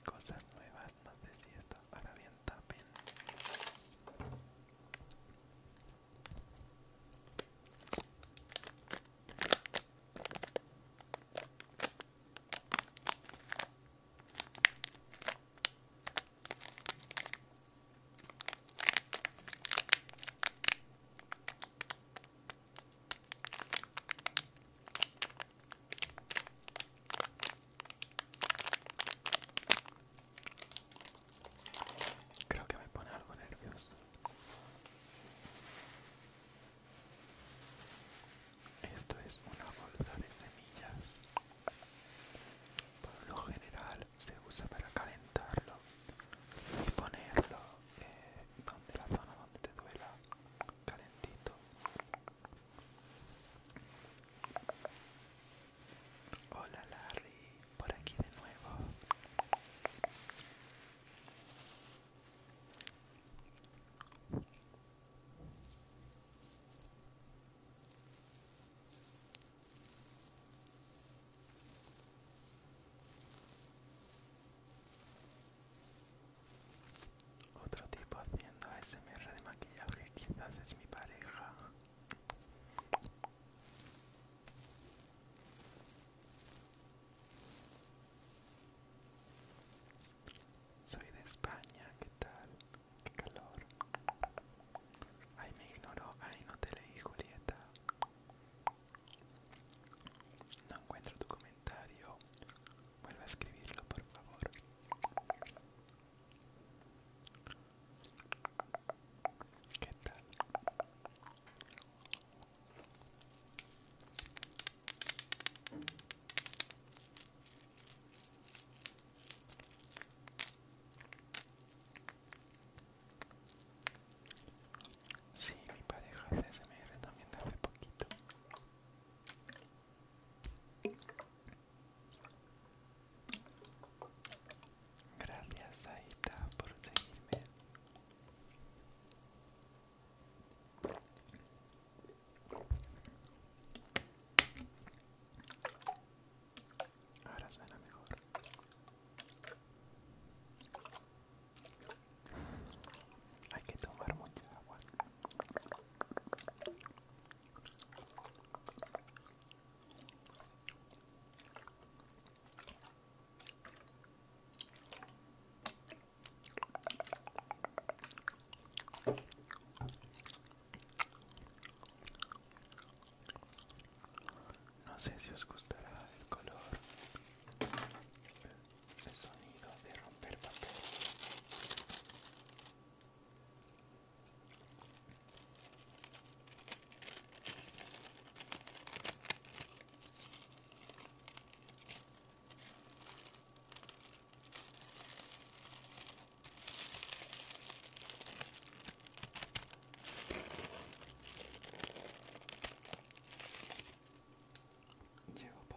cosas nuevas, no sé si esto hará bien tapen. Creo que me pone algo nervioso. Esto es una bolsa de semillas. Por lo general se usa para calentarlo y ponerlo donde la zona donde te duela, calentito. Hola Larry, por aquí de nuevo. Otro tipo haciendo ASMR de maquillaje, quizás es mi pareja. Soy de España, ¿qué tal? Qué calor. Ay, me ignoró. Ay, no te leí, Julieta. No encuentro tu comentario. Vuelve a escribirlo, por favor. ¿Qué tal? Sí, mi pareja hace ASMR también de hace poquito. Gracias, Aita, por seguirme. Ahora suena mejor. Hay que tomar mucha agua. No sé si os gustará el color, el sonido de romper papel. Llevo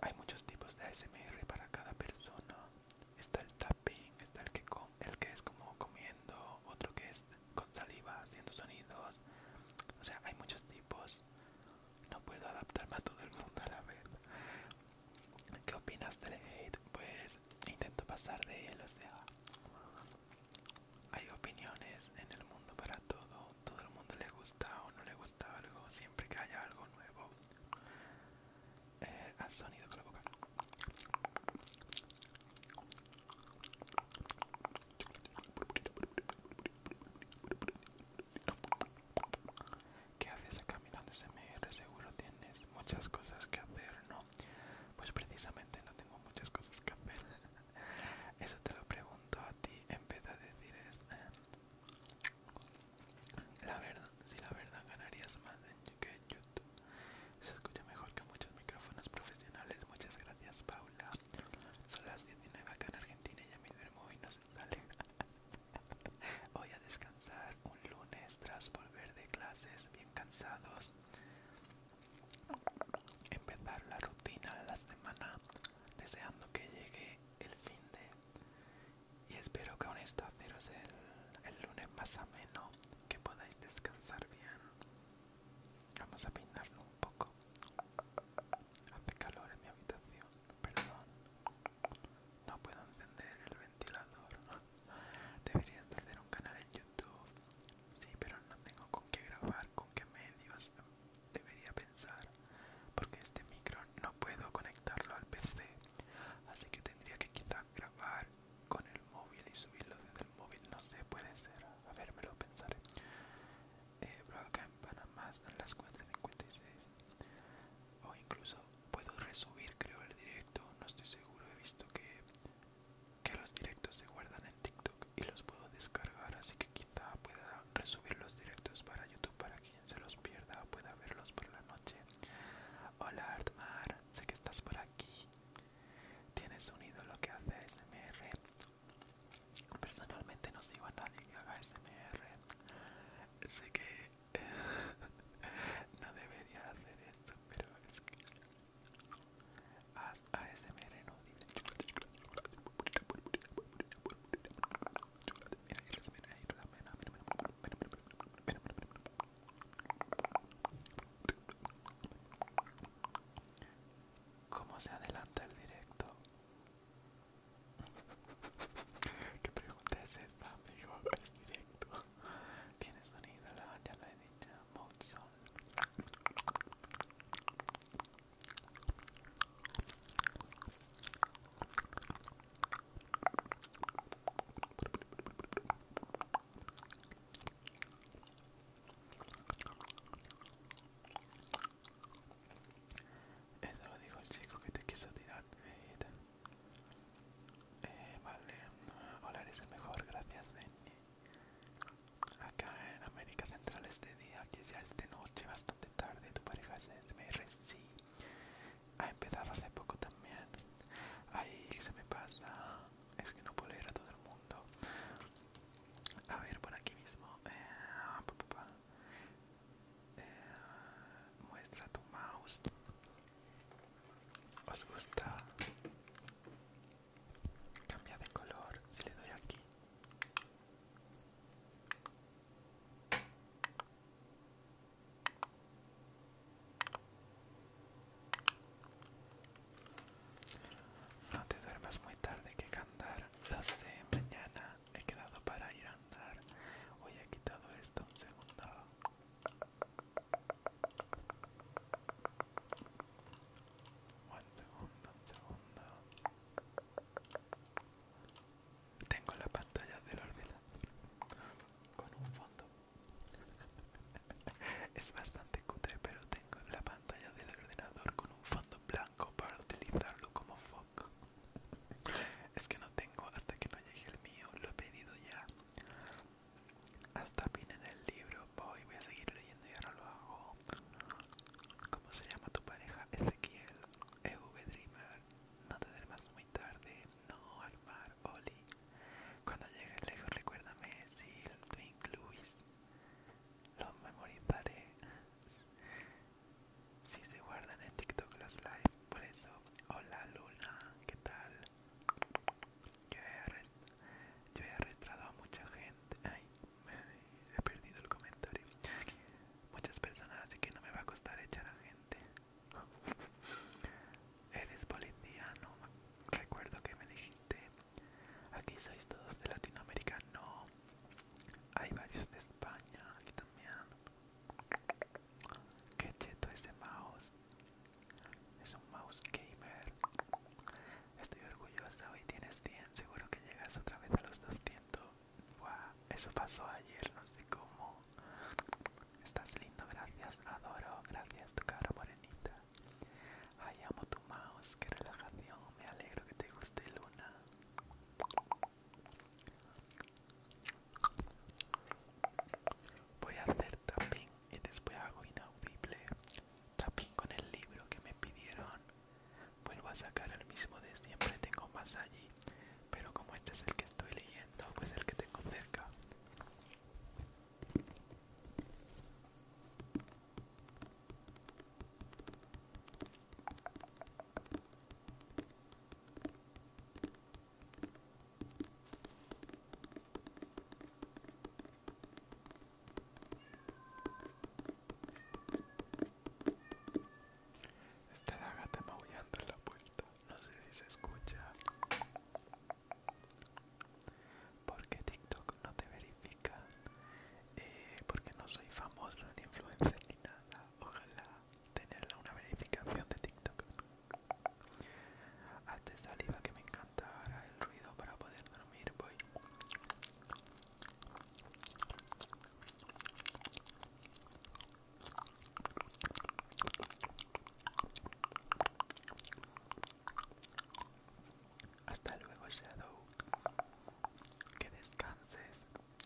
hay muchos tipos de ASMR para cada persona. Está el tapping, está el que es como comiendo, otro que es con saliva haciendo sonidos. O sea, hay muchos tipos. No puedo adaptarme a todo el mundo a la vez. ¿Qué opinas del hate? Pues intento pasar de él, o sea, hay opiniones en el mundo para todo. Todo el mundo le gusta o no le gusta algo, siempre que haya algo nuevo. Haz sonido con la boca. ¿Qué haces acá mirando SMR? Seguro tienes muchas cosas que hacer, ¿no? Pues precisamente no tengo muchas cosas que hacer. Eso te lo pregunto a ti en vez de decir la verdad, si la verdad ganarías más que en YouTube. Se escucha mejor que muchos micrófonos profesionales. Muchas gracias, Paula. Son las 19 acá en Argentina y ya me duermo y no se sale. Voy a descansar un lunes tras volver de clases bien cansados. Empezar la rutina de la semana deseando que llegue el fin de. Y espero que con esto haceros el lunes más ameno, que podáis descansar bien. Vamos a peinarlo un poco. Hace calor en mi habitación. Perdón. No puedo encender el ventilador. Deberías de hacer un canal en YouTube. Sí, pero no tengo con qué grabar, con qué medios. Debería pensar. Porque este micro no puedo conectarlo al PC. Así que tendría que quizá grabar con el móvil y subirlo desde el móvil. No sé, puede ser. A ver, me lo pensaré. Bro, acá en Panamá son las 4:56. O incluso puedo resubir, creo, el directo. No estoy seguro. He visto que los directos se guardan en TikTok y los puedo descargar. Así que quizá pueda resubir los directos para YouTube para quien se los pierda o pueda verlos por la noche. Hola Artmar, sé que estás por aquí. ¿Tienes un ídolo que hace ASMR? Personalmente no sigo a nadie que haga ASMR. Sé que no debería hacer esto, pero es que haz ASMR no dice. Mira que les mira ahí la pena. ¿Cómo se adelanta el directo? ¿Qué pregunta es esta, amigo? Es directo. ¿Tiene sonido? Ya lo he dicho. Mode sound. Eso lo dijo el chico que te quiso tirar hate. Vale. Hola, eres el mejor. Gracias, Benny. Acá en América Central este día, aquí ya es de noche, bastante tarde. Tu pareja es SMR, sí. Ha empezado hace poco también. Ahí se me pasa. Es que no puedo leer a todo el mundo. A ver, por aquí mismo. Muestra tu mouse. ¿Os gusta? Cambia de color si le doy aquí. No te duermas muy tarde, que cantar. Lo sé, mañana he quedado para ir a andar. Hoy he quitado esto un segundo. Un segundo. mismo de siempre, tengo más allí, pero como este es el que estoy leyendo, pues el que tengo cerca. Está la gata maullando en la puerta, no sé si se escucha. Porque TikTok no te verifica, porque no soy famoso ni influencer ni nada. Ojalá tener una verificación de TikTok. Hazte saliva que me encanta ahora el ruido para poder dormir. Voy. Hasta luego, Shadow. Que descanses.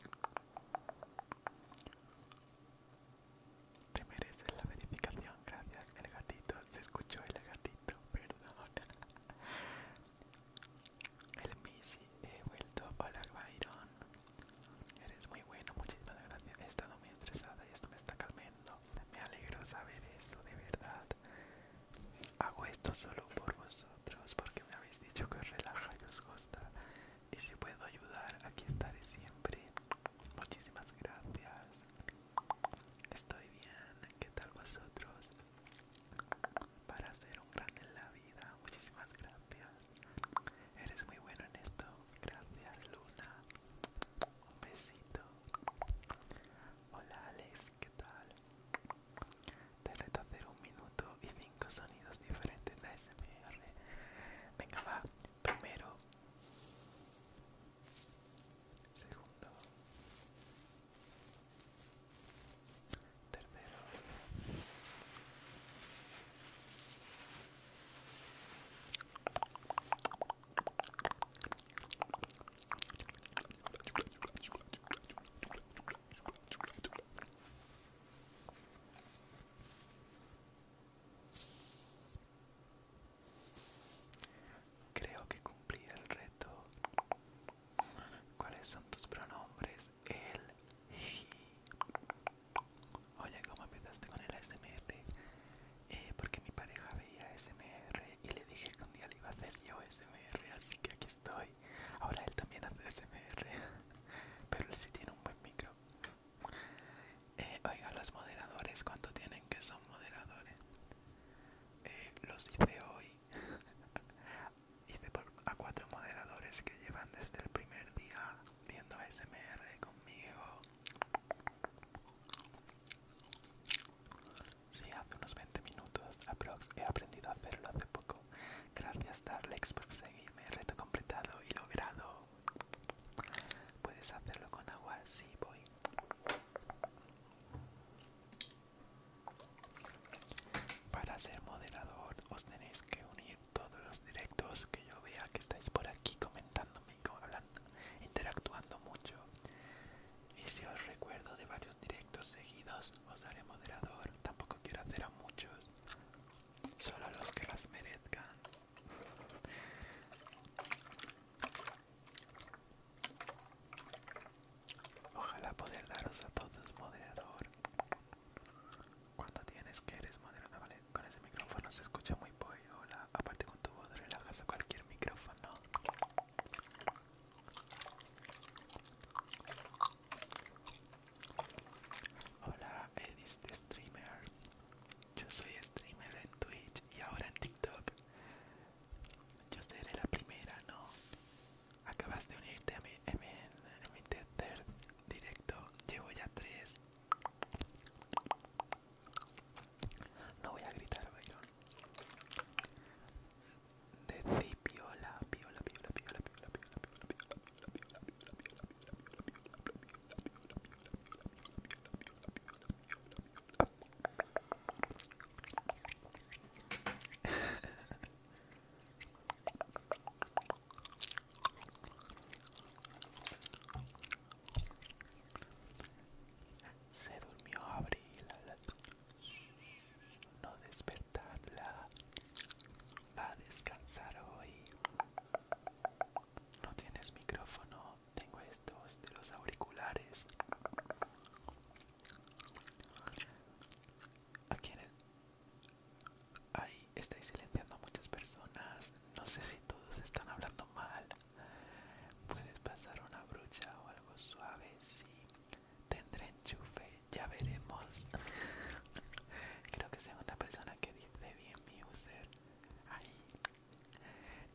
Te mereces la verificación, gracias. El gatito, se escuchó el gatito, perdona. El Missy, he vuelto. Hola, Byron. Eres muy bueno, muchísimas gracias. He estado muy estresada y esto me está calmando. Me alegro saber esto, de verdad. Hago esto solo por vosotros, porque me habéis dicho que os relaja y os gusta.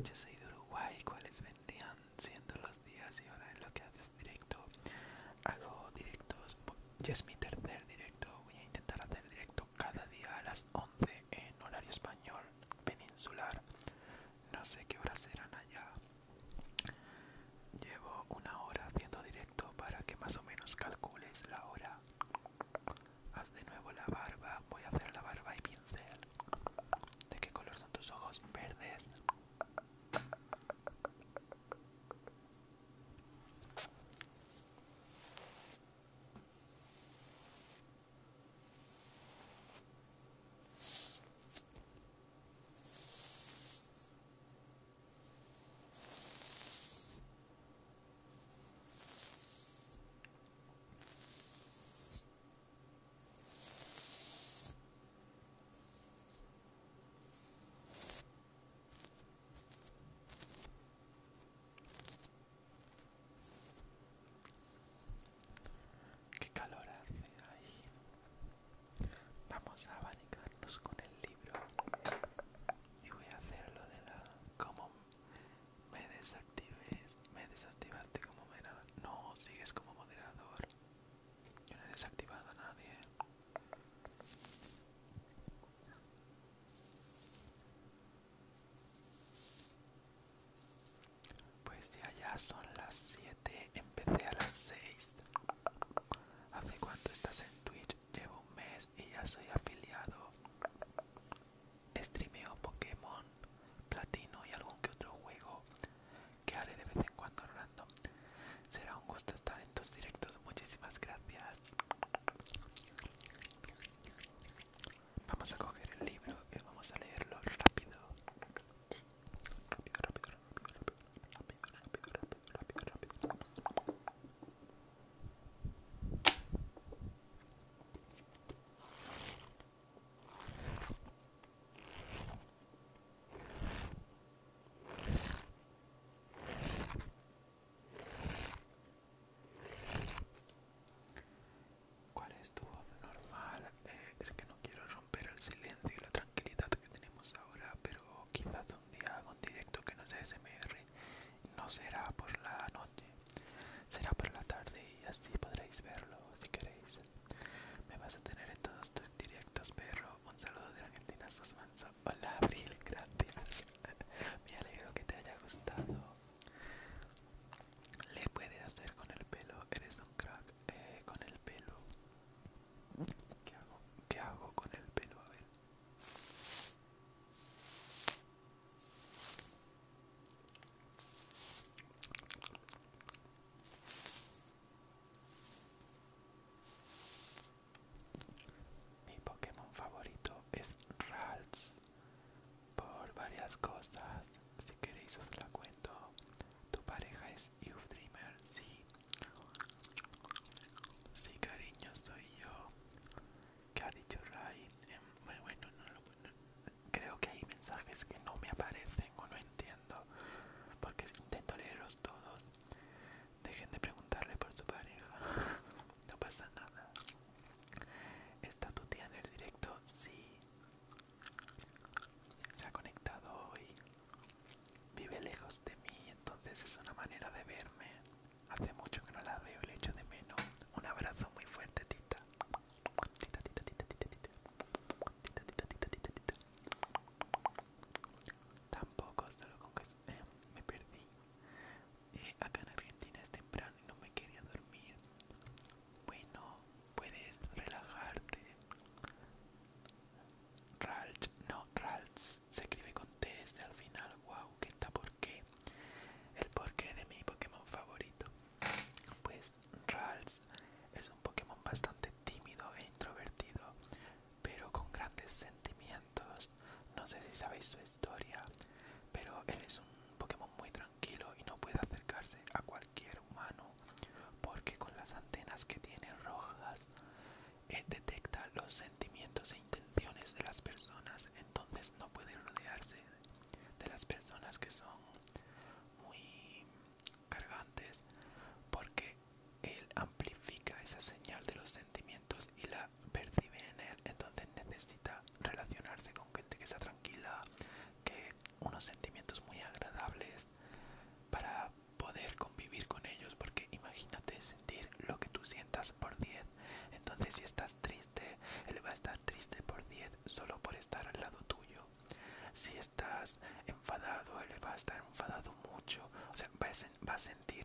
Yo soy de Uruguay, ¿cuáles vendrían siendo los días y ahora en lo que haces directo? Hago directos, ya es mi tercer directo, voy a intentar hacer directo cada día a las 11 en horario español peninsular. No sé qué horas serán allá. Llevo una hora haciendo directo para que más o menos calcules la hora. Haz de nuevo la barba, voy a hacer la barba y pincel. ¿De qué color son tus ojos? Verdes.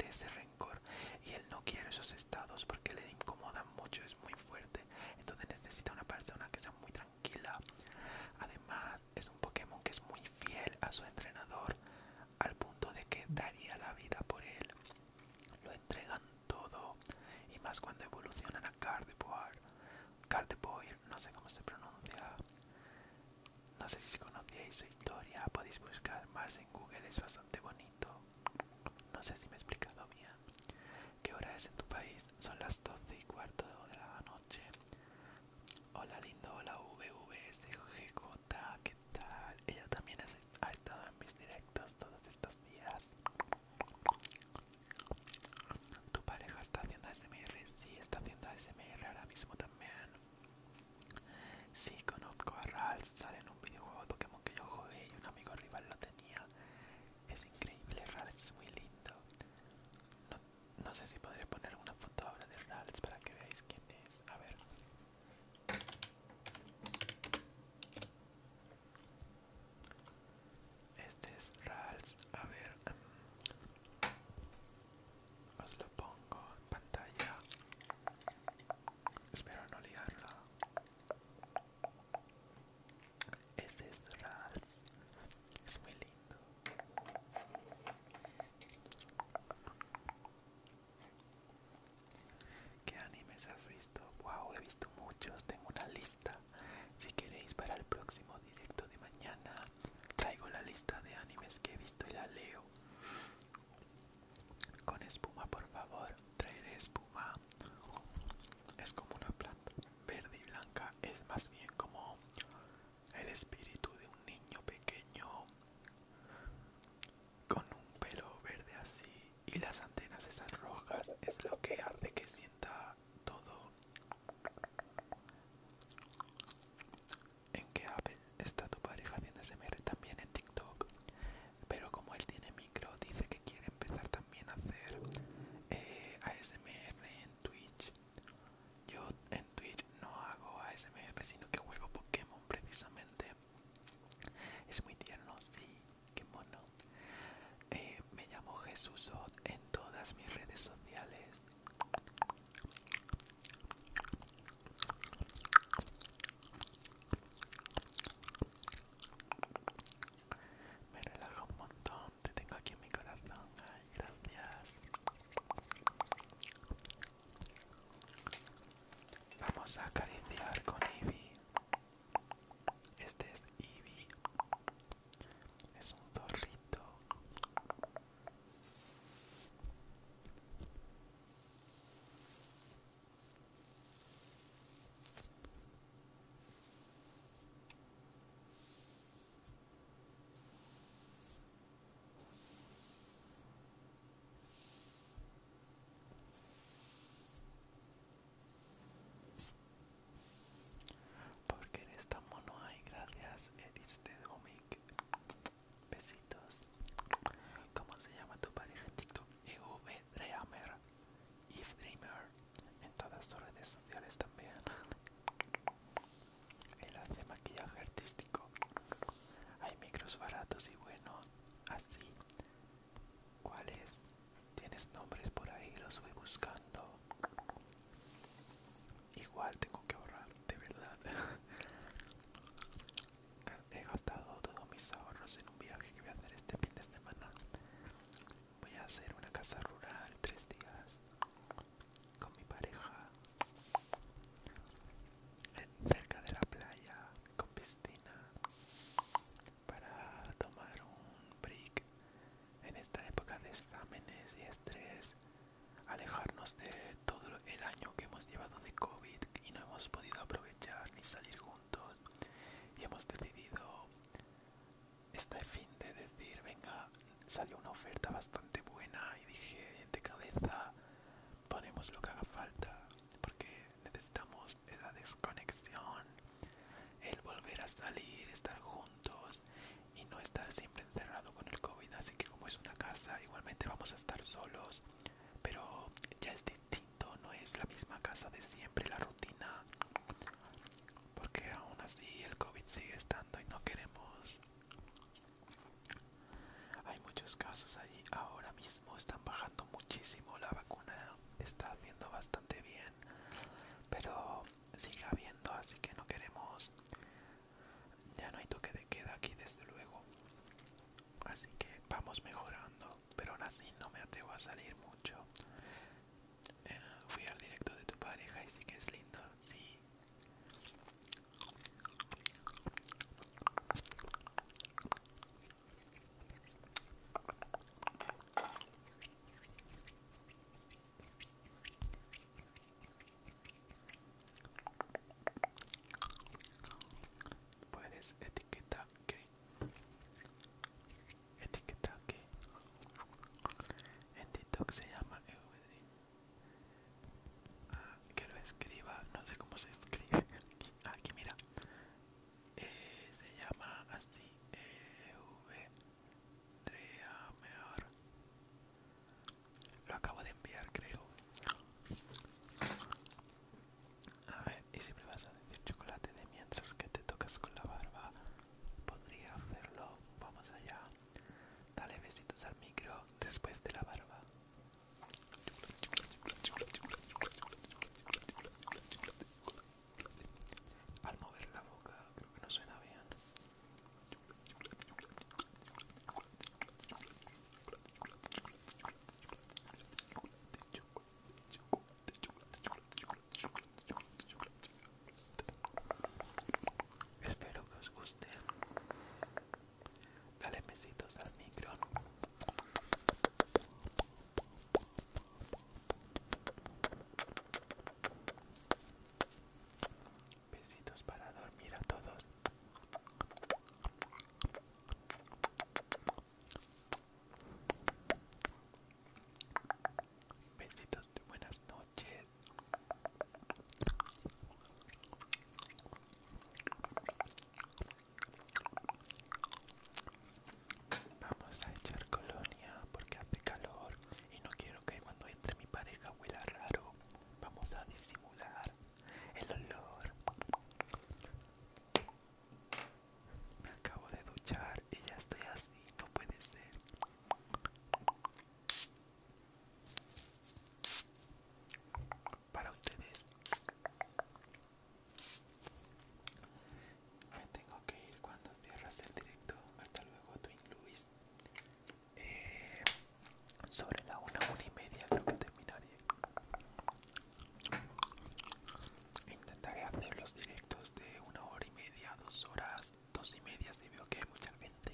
ese rencor y él no quiere esos estados porque le incomodan mucho, es muy fuerte. Entonces necesita una persona que sea muy tranquila. Además es un Pokémon que es muy fiel a su entrenador al punto de que daría la vida por él. Lo entregan todo y más cuando evolucionan a Gardevoir. Gardevoir, no sé cómo se pronuncia. No sé si conocíais su historia, podéis buscar más en Google, es bastante bonito. No sé si me he explicado bien. ¿Qué hora es en tu país? Son las 12:15 de la noche. Hola lindo, hola VVSGJ, ¿qué tal? Ella también ha estado en mis directos todos estos días. ¿Tu pareja está haciendo ASMR? Sí, está haciendo ASMR ahora mismo también. Sí, conozco a Ralph, sale en un videojuego de Pokémon que yo jugué y un amigo rival lo tenía. Es increíble, Ralph es muy lindo. No sé si podré poner una foto ahora de Ralph para que veáis quién es. A ver. Este es Ralph. A ver. Os lo pongo en pantalla. Espero no liarla. Este es Ralph. Es muy lindo. ¿Qué animes has visto? Wow, he visto muchos. Tengo una lista. Si queréis para el próximo directo de mañana, traigo la lista de animes que he visto y la leo. Con espuma, por favor. Traeré espuma. Es como una planta verde y blanca. Es más bien como el espíritu de un niño pequeño con un pelo verde así. Y las antenas esas rojas es lo que hace que sienta todo. ¿En qué app está tu pareja haciendo SMR? También en TikTok. Pero como él tiene micro, dice que quiere empezar también a hacer ASMR en Twitch. Yo en Twitch no hago ASMR, sino que juego Pokémon precisamente. Es muy tierno, sí, qué mono. Me llamo Jesús en todas mis redes sociales. Me relaja un montón, te tengo aquí en mi corazón. Ay, gracias. Vamos a acariciar con Eevee. Este es Eevee. Es un zorrito. Porque eres tan mono. Ay, gracias, Edith de Domic. Besitos. ¿Cómo se llama tu pareja en TikTok? EV Dreamer. Eve Dreamer. En todas tus redes sociales también. Él hace maquillaje artístico. Hay micros baratos y buenos. Así. ¿Cuáles? ¿Tienes nombres por ahí? Los voy buscando. Igual tengo que ahorrar, de verdad. He gastado todos mis ahorros en un viaje que voy a hacer este fin de semana. Voy a hacer una casa rural 3 días con mi pareja cerca de la playa con piscina para tomar un break en esta época de exámenes y estrés, alejarnos de todo el año que hemos llevado de COVID y no hemos podido aprovechar ni salir juntos, y hemos decidido este fin de decir, venga, salió una oferta bastante buena y dije de cabeza, ponemos lo que haga falta porque necesitamos esa desconexión, el volver a salir, estar juntos y no estar siempre encerrado con el COVID. Así que como es una casa, igualmente vamos a estar solos, pero ya es distinto, no es la misma casa de siempre, la rutina, porque aún así el COVID sigue estando y no queremos. Hay muchos casos ahí, ahora mismo están bajando muchísimo salir mucho. Fui al directo de tu pareja y sí que es lindo, sí. Puedes etiquetar que en TikTok se llama que lo escriba, no sé cómo se escribe. Aquí mira, se llama así, Dreamer. Lo acabo de enviar, creo. A ver, y si me vas a decir chocolate de mientras que te tocas con la barba, podría hacerlo. Vamos allá. Dale besitos al micro después de la barba. Al mover la boca, creo que no suena bien. Espero que os guste. Dale besitos al micro. Besitos para dormir a todos. Besitos de buenas noches. Vamos a echar colonia porque hace calor y no quiero que cuando entre mi pareja huela raro. Vamos a disimular el olor. Me acabo de duchar y ya estoy así, no puede ser. Para ustedes. Me tengo que ir cuando cierras el directo. Hasta luego, Twin Luis. Eh, sobre la 1:30 creo que terminaré. Intentaré hacer los directos de 1 hora y media, 2 horas, 2:30 si veo que hay mucha gente.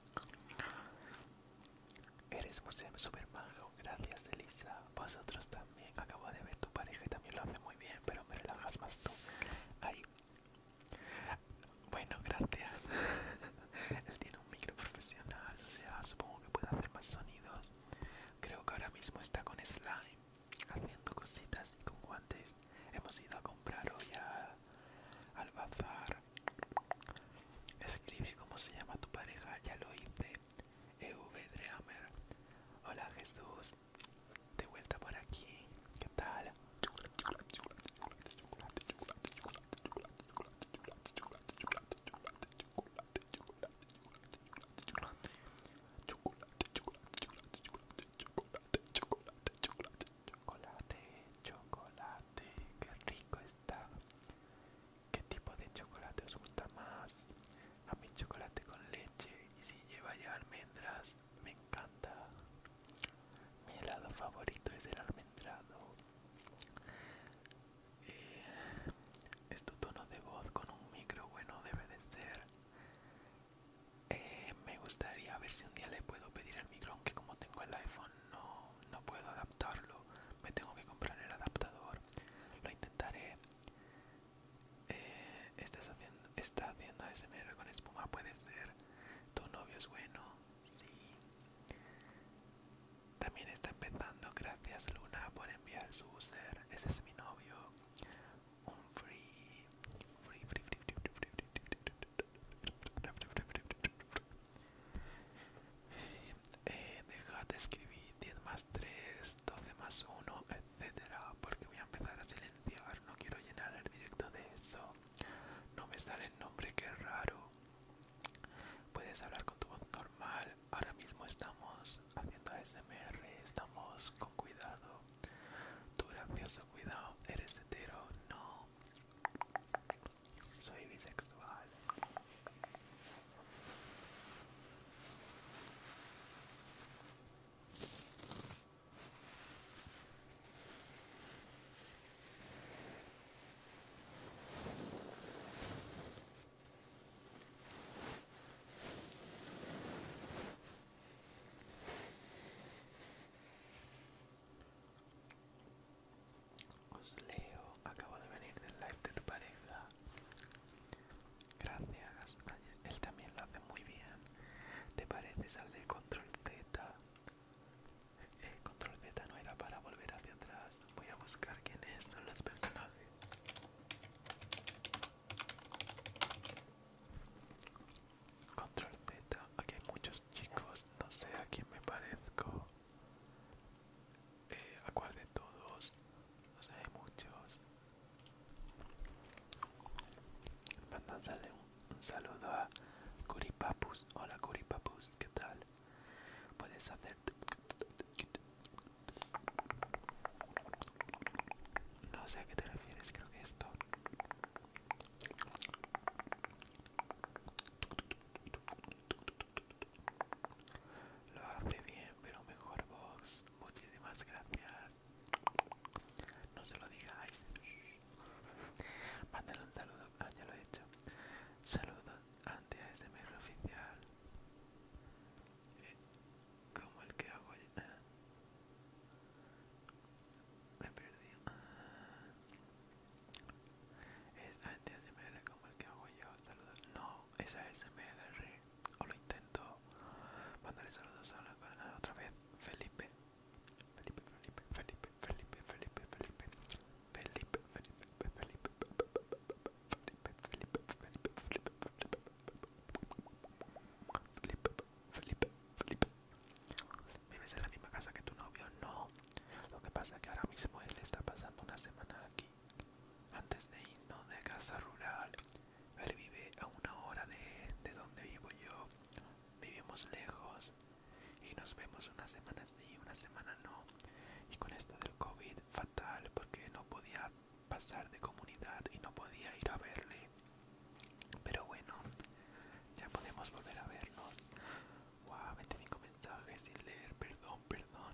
Eres súper majo, gracias Elisa. Vosotros también. Acabo de ver tu pareja y también lo hace muy bien, pero me relajas más tú. Ahí. Bueno, gracias. Él tiene un micro profesional, o sea, supongo que puede hacer más sonidos. Creo que ahora mismo está con slime, haciendo cositas y con guantes. Hemos ido a comprar hoy al bazar. Escribe cómo se llama tu pareja, ya lo hice. Dreamer. Hola Jesús, de vuelta por aquí. ¿Qué tal? puedes hacer. No sé a qué te refieres, creo que esto. Lo hace bien, pero mejor Vox. Muchísimas gracias. No se lo digáis. Mándale un saludo. Ah, ya lo he hecho. Saludos ante ASMR oficial. Como el que hago yo. Me perdí. Es ante ASMR como el que hago yo. Saludos. No, es ASMR. O lo intento. Mándale saludos a otra vez. Felipe. Felipe, Felipe, Felipe, Felipe, Felipe, Felipe. Felipe, Felipe, Felipe, Felipe, Felipe. ¿Vives en la misma casa que tu novio? No. Lo que pasa es que ahora mismo él está pasando una semana aquí. Antes de irnos de casa rural, él vive a una hora de donde vivo yo. Vivimos lejos y nos vemos unas semanas sí, una semana no. Y con esto del COVID, fatal, porque no podía pasar de comunidad y no podía ir a verle. Pero bueno, ya podemos volver a vernos. Wow, 25 mensajes sin leer, perdón, perdón.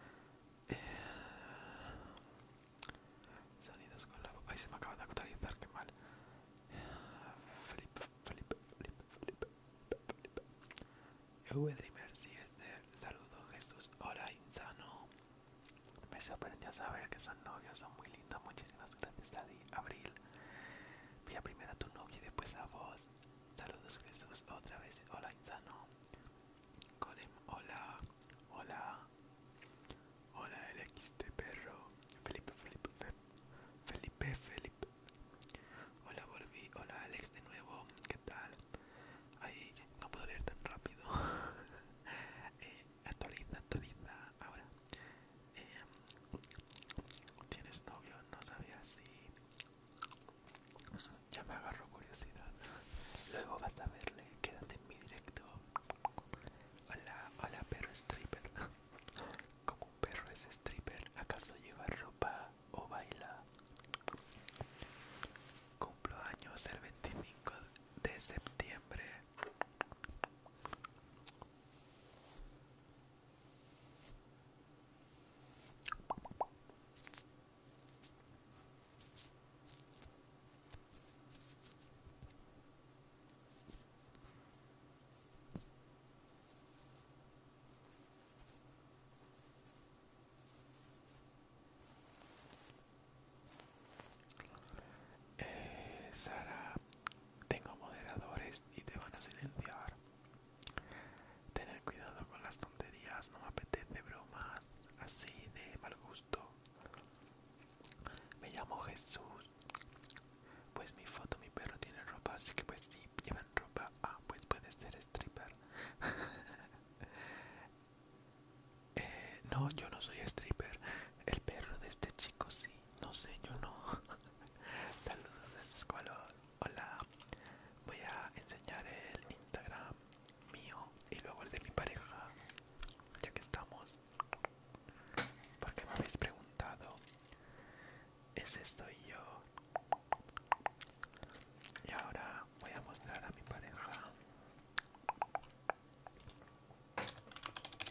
Sonidos con la boca. Ay, se me acaba de actualizar, qué mal. Felipe, Felipe, Felipe, Felipe, Felipe. V-Dreamer, sí es él. Saludos, Jesús. Hola, Insano. Me sorprendió saber que son novios, son muy lindos. Muchísimas gracias, Abril. Vi a primero a tu novia y después a vos. Saludos, Jesús. Otra vez. Hola, Insano. Colin, hola. Hola. Hola, el XT perro. Felipe, Felipe, Felipe, Felipe. Hola, volví. Hola, Alex de nuevo. ¿Qué tal? Ay, no puedo leer tan rápido. Actualiza, actualiza. Ahora. Eh, ¿Tienes novio? No sabía si... Ya me agarró curiosidad. Luego vas a verle. Quédate en mi directo. Hola, hola perro stripper. Como un perro es stripper, ¿acaso lleva ropa o baila? Cumplo años el 25 de septiembre. Sara, tengo moderadores y te van a silenciar. Tener cuidado con las tonterías, no me apetece bromas así de mal gusto. Me llamo Jesús. Pues mi foto, mi perro tiene ropa, así que pues sí, llevan ropa. Ah, pues puede ser stripper. No, yo no soy stripper. El perro de este chico sí. No sé, yo no. Saludos desde Escualor. Hola. Voy a enseñar el Instagram mío y luego el de mi pareja, ya que estamos. Porque me habéis preguntado. Ese soy yo. Y ahora voy a mostrar a mi pareja.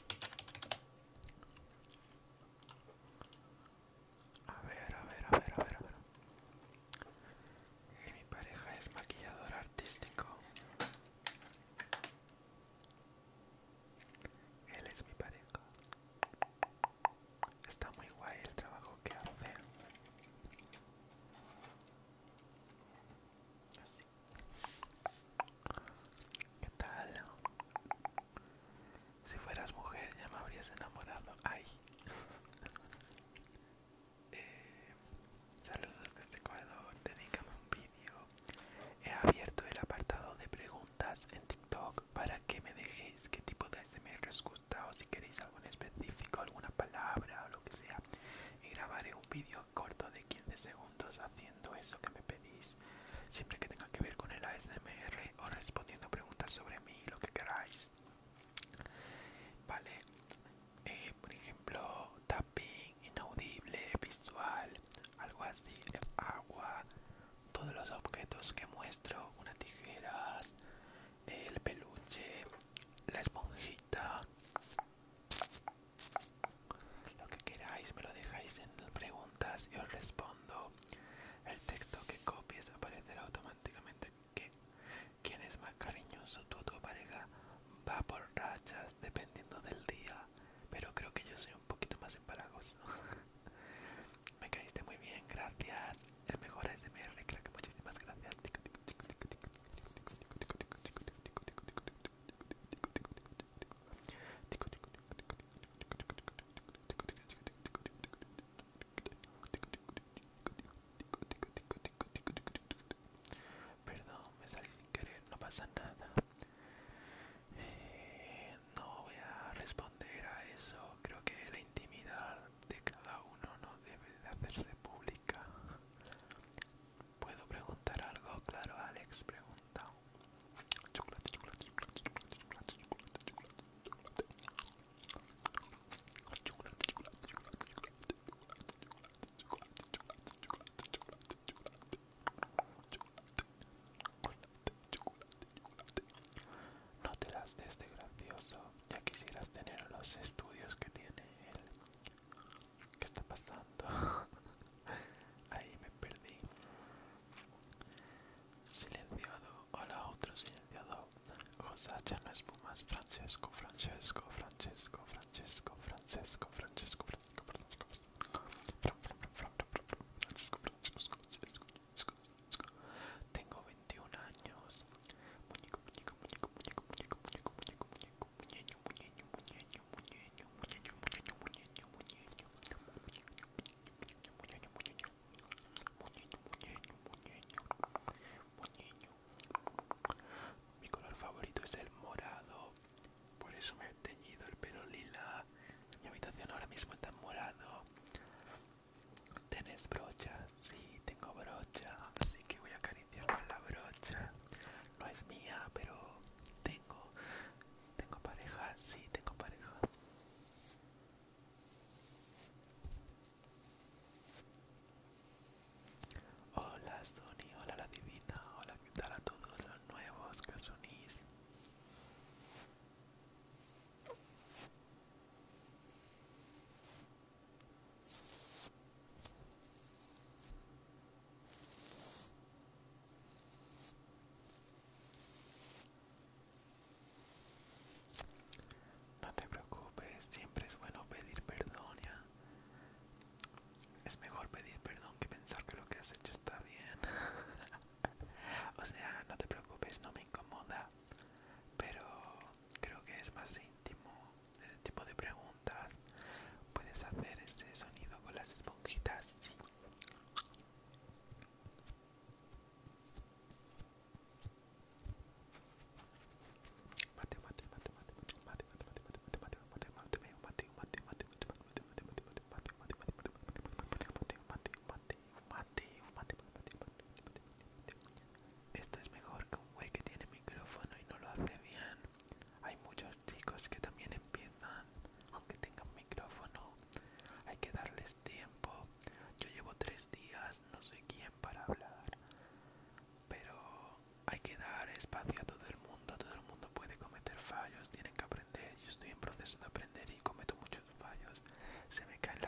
A ver, a ver, a ver, a ver.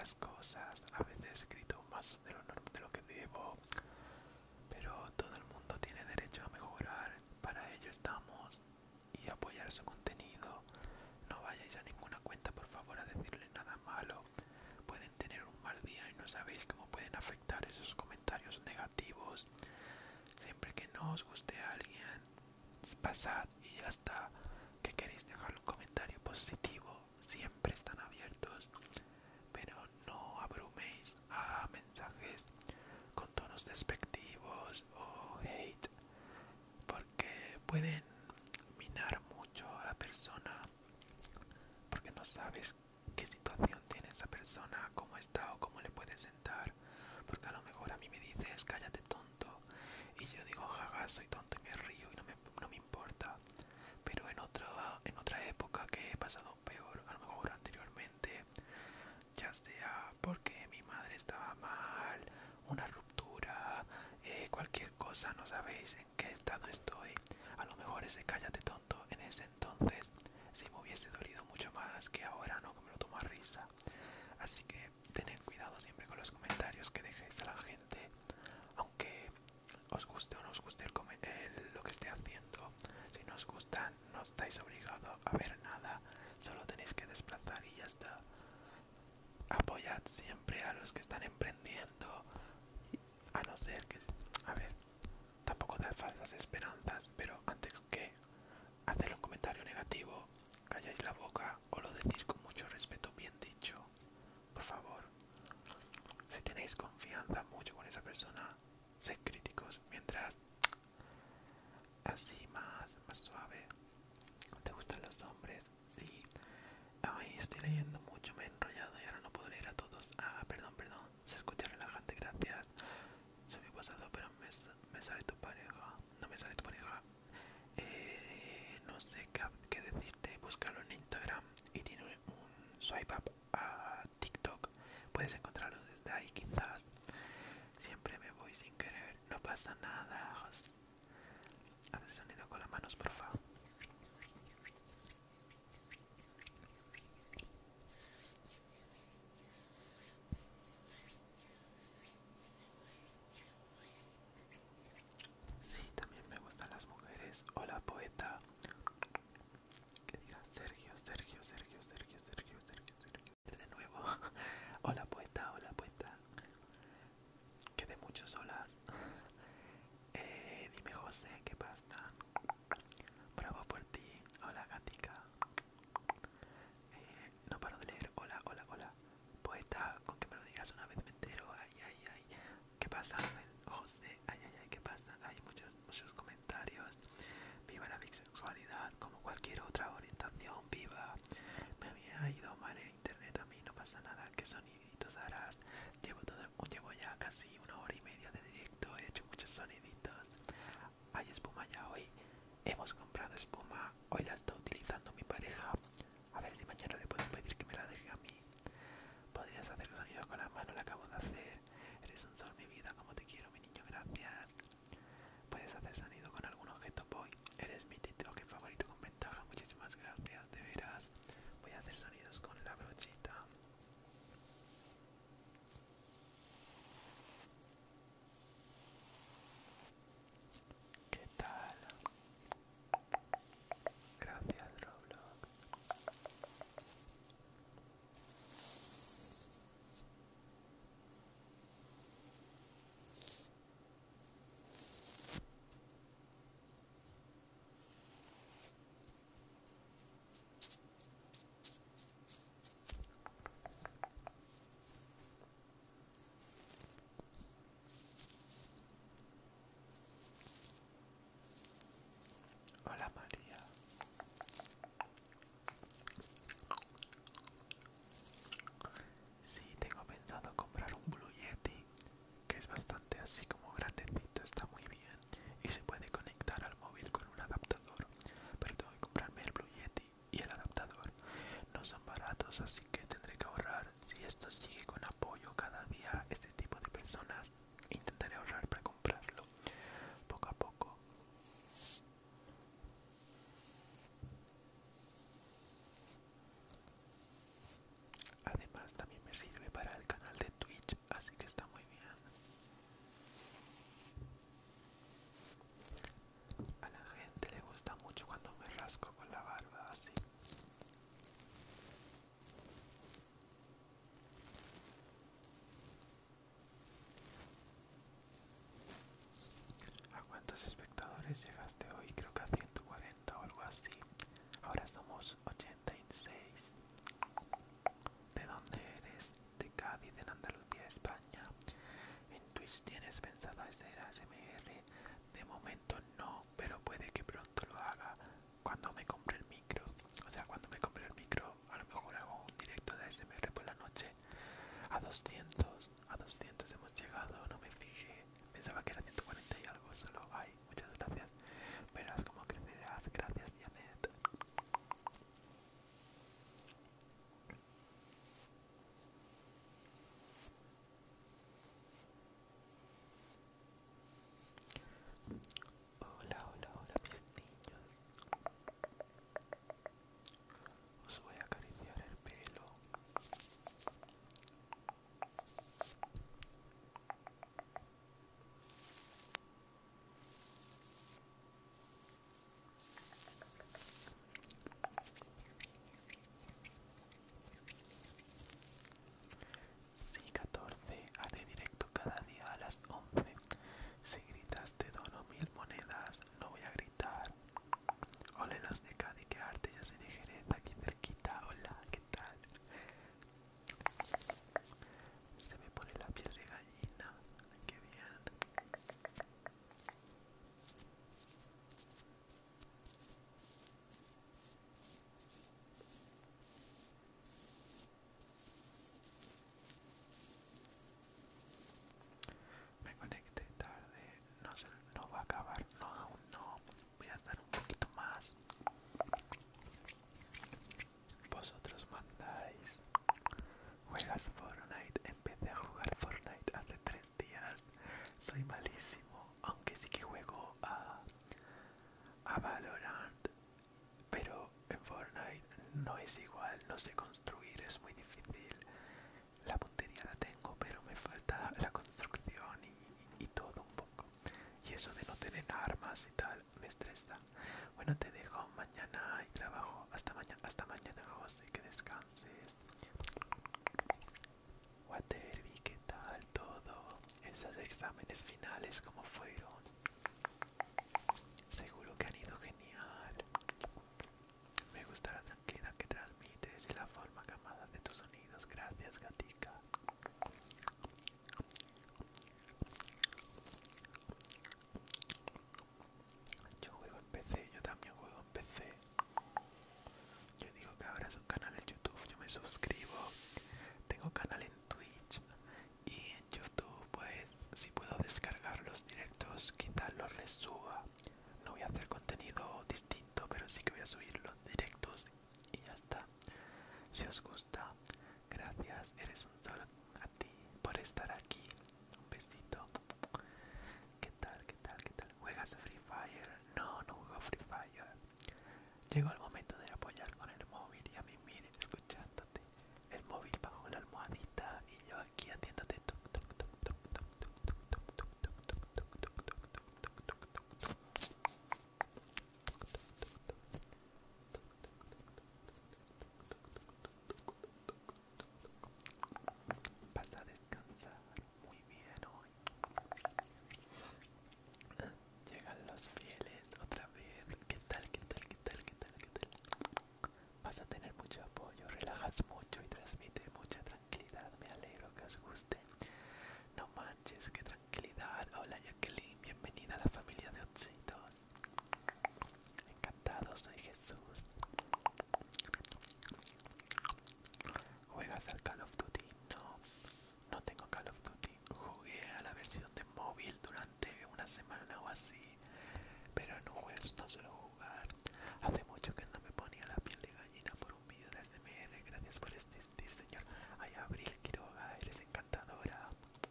las cosas, a veces grito más de lo que debo, pero todo el mundo tiene derecho a mejorar, para ello estamos, y apoyar su contenido. No vayáis a ninguna cuenta por favor a decirle nada malo, pueden tener un mal día y no sabéis cómo pueden afectar esos comentarios negativos. Siempre que no os guste a alguien, pasad y ya está. Que queréis dejar un comentario positivo, siempre están abiertos, pero no abruméis a mensajes con tonos despectivos o hate, porque pueden minar mucho a la persona, porque no sabes qué situación tiene esa persona, cómo está o cómo le puede sentar, porque a lo mejor a mí me dices cállate tonto y yo digo jaja soy tonto y me río y no me importa, pero en otra época que he pasado peor, a lo mejor anteriormente, ya sea porque mi madre estaba mal, una ruptura, cualquier cosa, no sabéis en qué estado estoy, a lo mejor ese cállate tonto en ese entonces sí me hubiese dolido mucho más que ahora, no, que me lo tomo a risa. Así que tened cuidado siempre con los comentarios que dejéis a la gente, aunque os guste o no os guste lo que esté haciendo. Si no os gusta, no estáis obligados a ver nada, solo tenéis que desplazar y ya está. Apoyad siempre a los que están emprendiendo, a no ser que, a ver, tampoco dar falsas esperanzas, pero antes que hacer un comentario negativo, calláis la boca o lo decís con mucho respeto bien dicho. Por favor, si tenéis confianza mucho con esa persona, sed críticos, mientras así más suave. ¿Te gustan los hombres? Sí. Ay, estoy leyendo mucho, me he enrollado y ahora no puedo leer a todos. Ah, perdón, perdón. Se escucha relajante, gracias. Soy muy pasado, pero me sale tu pareja. No me sale tu pareja. No sé qué decirte. Búscalo en Instagram y tiene un swipe up a TikTok. Puedes encontrarlo desde ahí, quizás. Siempre me voy sin querer. No pasa nada. Haz sonido con las manos, por favor. Sí, también me gustan las mujeres. Hola, poeta. Que diga Sergio, Sergio, Sergio, Sergio, Sergio, Sergio, Sergio. De nuevo. Hola, poeta, hola, poeta. Que de mucho solar. Dime, José, ¿qué pasa? Bravo por ti. Hola, gatica. No paro de leer. Hola, hola, hola. Poeta, con que me lo digas una vez me entero. Ay, ay, ay. ¿Qué pasa, José? Ay, ay, ay, ¿qué pasa? Hay muchos comentarios. Viva la bisexualidad, como cualquier otra orientación. Viva. Me había ido mal en internet a mí, no pasa nada. ¿Qué soniditos harás? Llevo ya casi 1 hora y media de directo. He hecho muchos soniditos. Hay espuma ya hoy. Hemos comprado espuma. Hoy la está utilizando mi pareja. A ver si mañana le puedo pedir que me la deje a mí. Podrías hacer sonido con la mano, lo acabo de hacer. Eres un sol, mi vida, como te quiero, mi niño, gracias. Puedes hacer sonido con algún objeto, boy. Eres mi TikTok favorito con ventaja. Muchísimas gracias, de veras. Voy a hacer sonidos con la brochita. ¿Qué tal? Gracias, Roblox. Hola, María. Sí, tengo pensado comprar un Blue Yeti, que es bastante así como grandecito, está muy bien y se puede conectar al móvil con un adaptador, pero tengo que comprarme el Blue Yeti y el adaptador. No son baratos, así que tendré que ahorrar. Si esto sigue con apoyo cada día, este tipo de personas, intentaré ahorrar para comprarlo poco a poco. Además también me sirve para tengo canal en Twitch y en YouTube, pues si puedo descargar los directos, quizás los resuba. No voy a hacer contenido distinto, pero sí que voy a subir los directos y ya está. Si os gusta, gracias, eres un sol a ti por estar aquí. Un besito. ¿Qué tal? ¿Qué tal? ¿Qué tal? ¿Juegas Free Fire? No, no juego Free Fire. Llegó el momento de apoyar con el móvil y a mí miren escuchándote. El móvil bajo la almohadita y yo aquí haciéndote toc toc toc toc toc toc toc toc toc toc toc toc toc toc toc. Vas a descansar muy bien hoy. Llegan los fieles otra vez. ¿Qué tal? ¿Qué tal? ¿Qué tal? ¿Qué tal? ¿Qué tal? Vas a tener mucho apoyo, relajas mucho y transmite mucha tranquilidad. Me alegro que os guste. No manches, qué tranquilidad. Hola Jacqueline, bienvenida a la familia de Otsitos. Encantado, soy Jesús. ¿Juegas al Call of Duty? No, no tengo Call of Duty. Jugué a la versión de móvil durante una semana o así, pero en juegos no suelo jugar. Hace mucho que no me ponía la piel de gallina por un vídeo de ASMR. Gracias por existir, señor. Ay, Abril Quiroga, eres encantadora.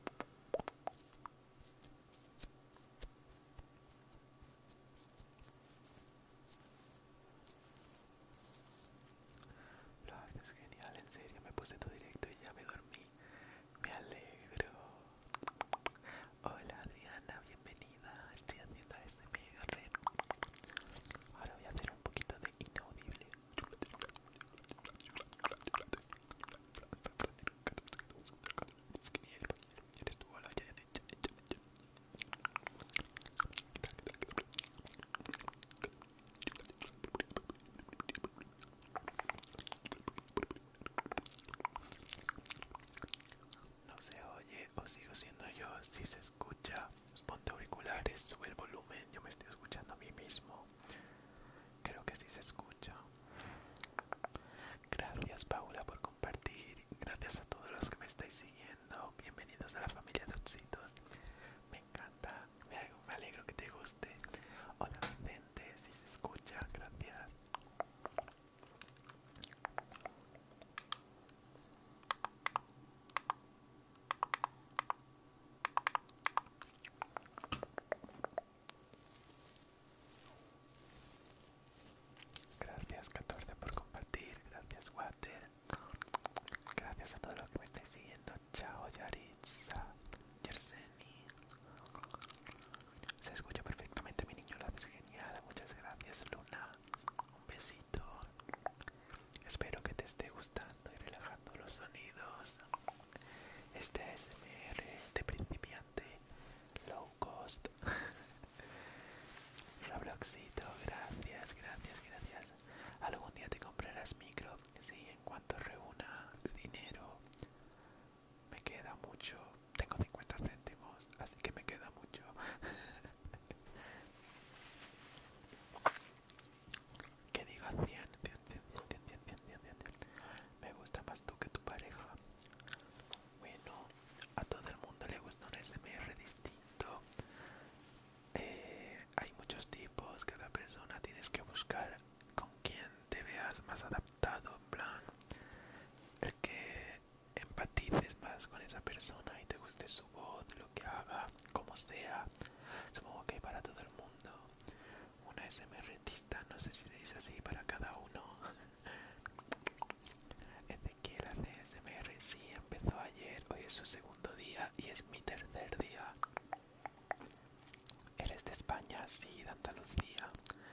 Lo haces genial, en serio. Me puse tu directo y ya me dormí. Me alegro. Hola Adriana, bienvenida. Estoy haciendo ASMR. Ahora voy a hacer un poquito de inaudible. No se oye o sigo siendo yo. Si se escucha, ponte auriculares, sube el volumen. Yo me estoy escuchando a mí mismo. Creo que sí se escucha. Gracias Paula por compartir. Gracias a todos los que me estáis siguiendo. Bienvenidos a la familia de Otsitos. Me encanta. Me alegro que te guste. Hola Vicente, si se escucha. Gracias. Gracias 14 por compartir. Gracias Water. Gracias a todos los que me estáis siguiendo. Chao Yaritza. Yerseni. Se escucha perfectamente mi niño, lo haces genial. Muchas gracias Luna. Un besito. Espero que te esté gustando y relajando los sonidos. Este ASMR de principiante low cost. Robloxito, gracias, gracias, gracias. Algún día te comprarás micro. Sí, en cuanto reúna dinero. Me queda mucho. Tengo 50 céntimos, así que me queda mucho. Que diga 100, 100, 100, 100, 100, 100, 100, 100, 100. Me gusta más tú que tu pareja. Bueno, a todo el mundo le gusta un SMR distinto. Hay muchos tipos, cada persona tienes que buscar con quien te veas más adaptado, en plan, el que empatices más con esa persona y te guste su voz, lo que haga, como sea. Supongo que para todo el mundo. Una SMRtista, no sé si se dice así para cada uno. Ezequiel hace SMR, sí, empezó ayer, hoy es su segundo día y es mi tercer día. ¿Eres de España? Sí, de Andalucía.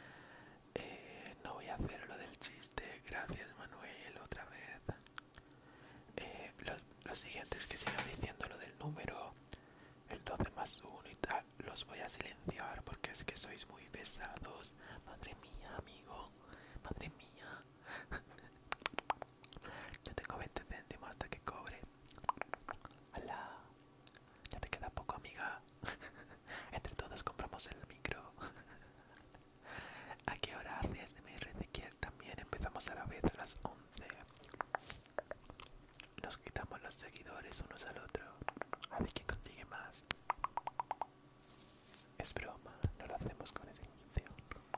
No voy a hacer lo del chiste, gracias Manuel, otra vez. Los siguientes que sigan diciendo lo del número, el 12 más 1 y tal, los voy a silenciar porque es que sois muy pesados. Madre mía, amigo, besitos unos al otro. A ver quién consigue más. Es broma, no lo hacemos con esa intención.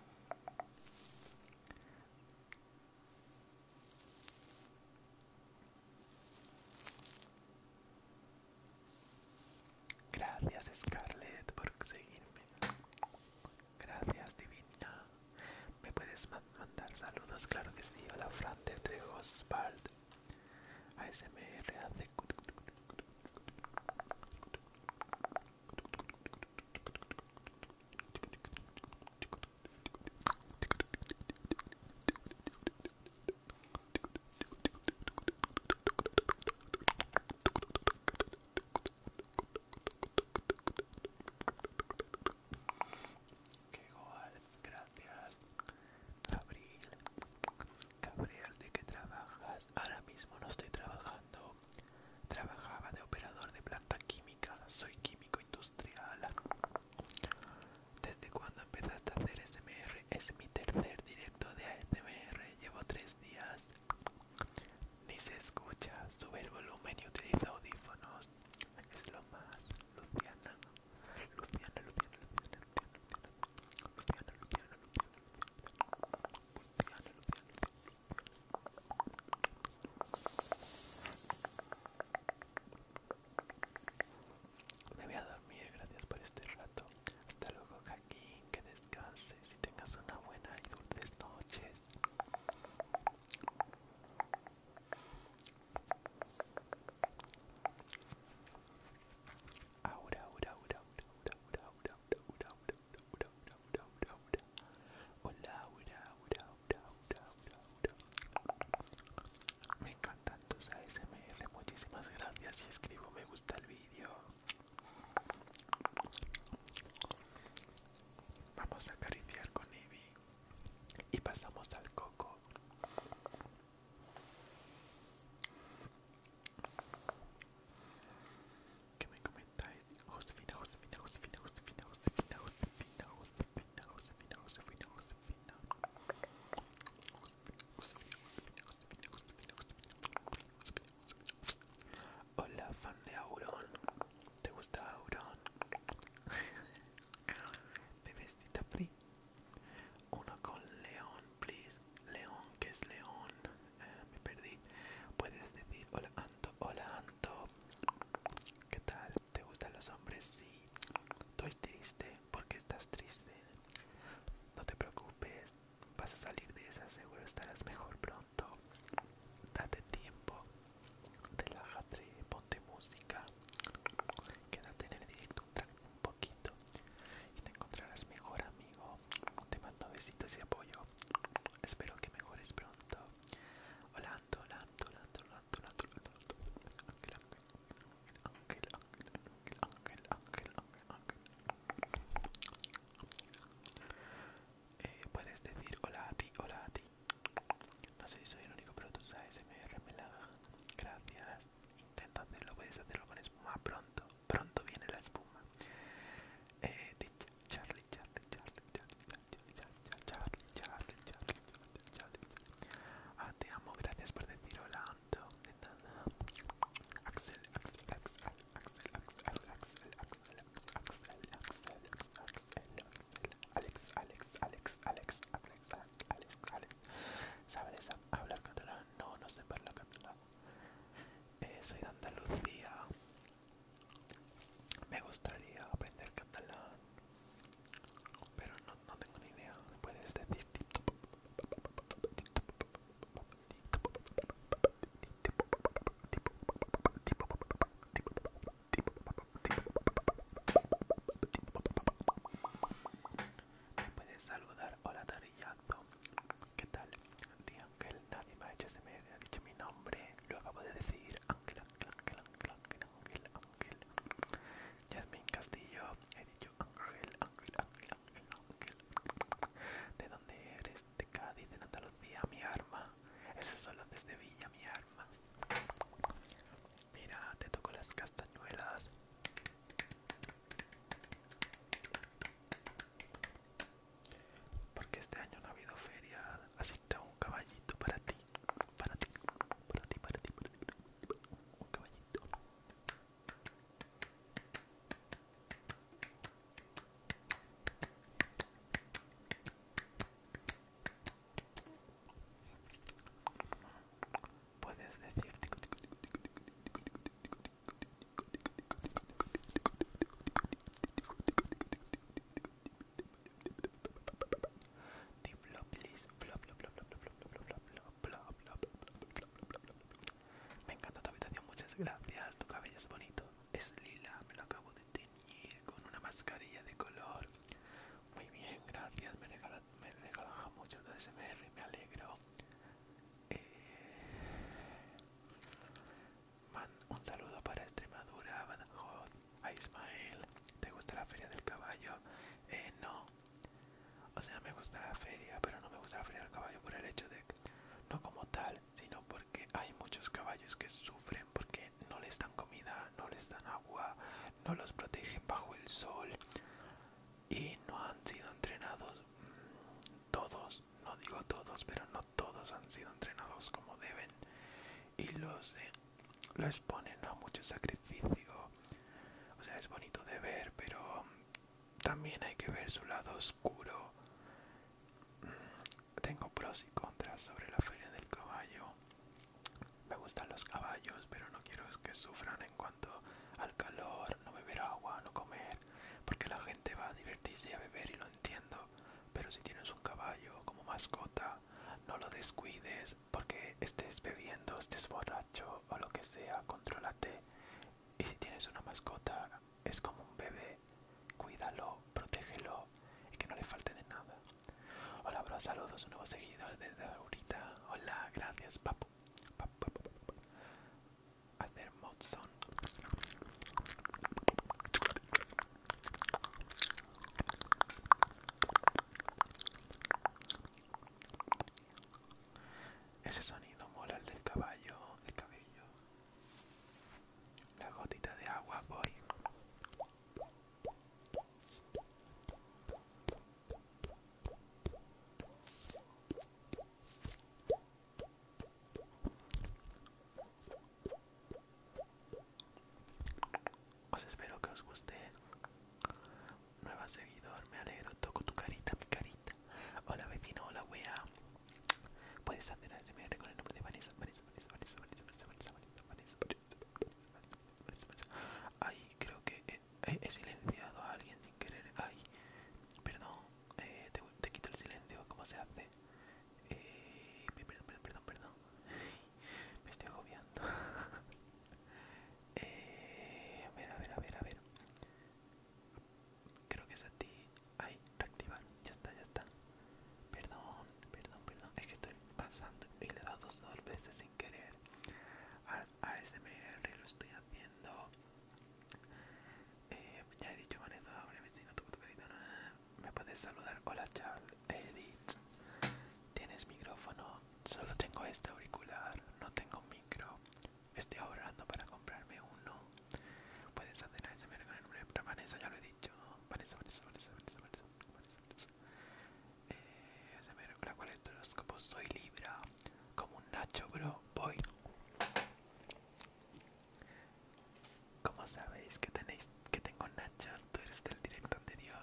Gracias Scarlett por seguirme. Gracias Divina. ¿Me puedes mandar saludos? Claro que sí. Hola Fran de Trejospalt. ASMR hace... gracias, tu cabello es bonito. Es lila, me lo acabo de teñir con una mascarilla de color. Muy bien, gracias, me regala mucho de ASMR, me alegro. Un saludo para Extremadura, Badajoz, a Ismael. ¿Te gusta la feria del caballo? No. O sea, me gusta la feria, pero no me gusta la feria del caballo por el hecho de que, no como tal, sino porque hay muchos caballos que sufren porque no les dan comida, no les dan agua, no los protegen bajo el sol y no han sido entrenados todos, no digo todos, pero no todos han sido entrenados como deben y lo exponen a mucho sacrificio. O sea, es bonito de ver, pero también hay que ver su lado oscuro. Tengo pros y contras sobre la feria del caballo. Me gustan los caballos, pero no quiero que sufran en cuanto al calor, no beber agua, no comer, porque la gente va a divertirse y a beber y lo entiendo. Pero si tienes un caballo como mascota, no lo descuides porque estés bebiendo, estés borracho o lo que sea, contrólate. Y si tienes una mascota, es como un bebé, cuídalo, protégelo y que no le falte de nada. Hola bro, saludos, un nuevo seguidor desde ahorita. Hola, gracias papu. Hacer Modson. Ese sonido mola el del caballo, el cabello. La gotita de agua, voy. Os espero que os guste. Nueva seguidor, me alegro, toco tu carita, mi carita. Hola vecino, hola wea. Puedes hacer ASMR con el nombre de Vanessa, Vanessa, Vanessa, Vanessa, Vanessa, Vanessa, Vanessa, Vanessa, Vanessa, Vanessa. Ay, creo que he silenciado a alguien sin querer. Ay, perdón, te quito el silencio, ¿cómo se hace? Perdón. Me estoy agobiando. A ver. Creo que es a ti. Ay, reactivar. Ya está. Perdón. Es que estoy pasando y le he dado dos veces sin querer. ASMR lo estoy haciendo. Ya he dicho Vanessa, ahora vecino, toco tu carita. Me puedes saludar. Hola Charles, Edith. ¿Tienes micrófono? Solo tengo este auricular, no tengo micro. Estoy ahorrando para comprarme uno. Puedes hacer ASMR con el nombre de Vanessa, ya lo he dicho. Vanessa. ASMR con la cual el horóscopo soy Libra. Como un Nacho, bro. Voy. ¿Cómo sabéis que tengo nachos? Tú eres del directo anterior.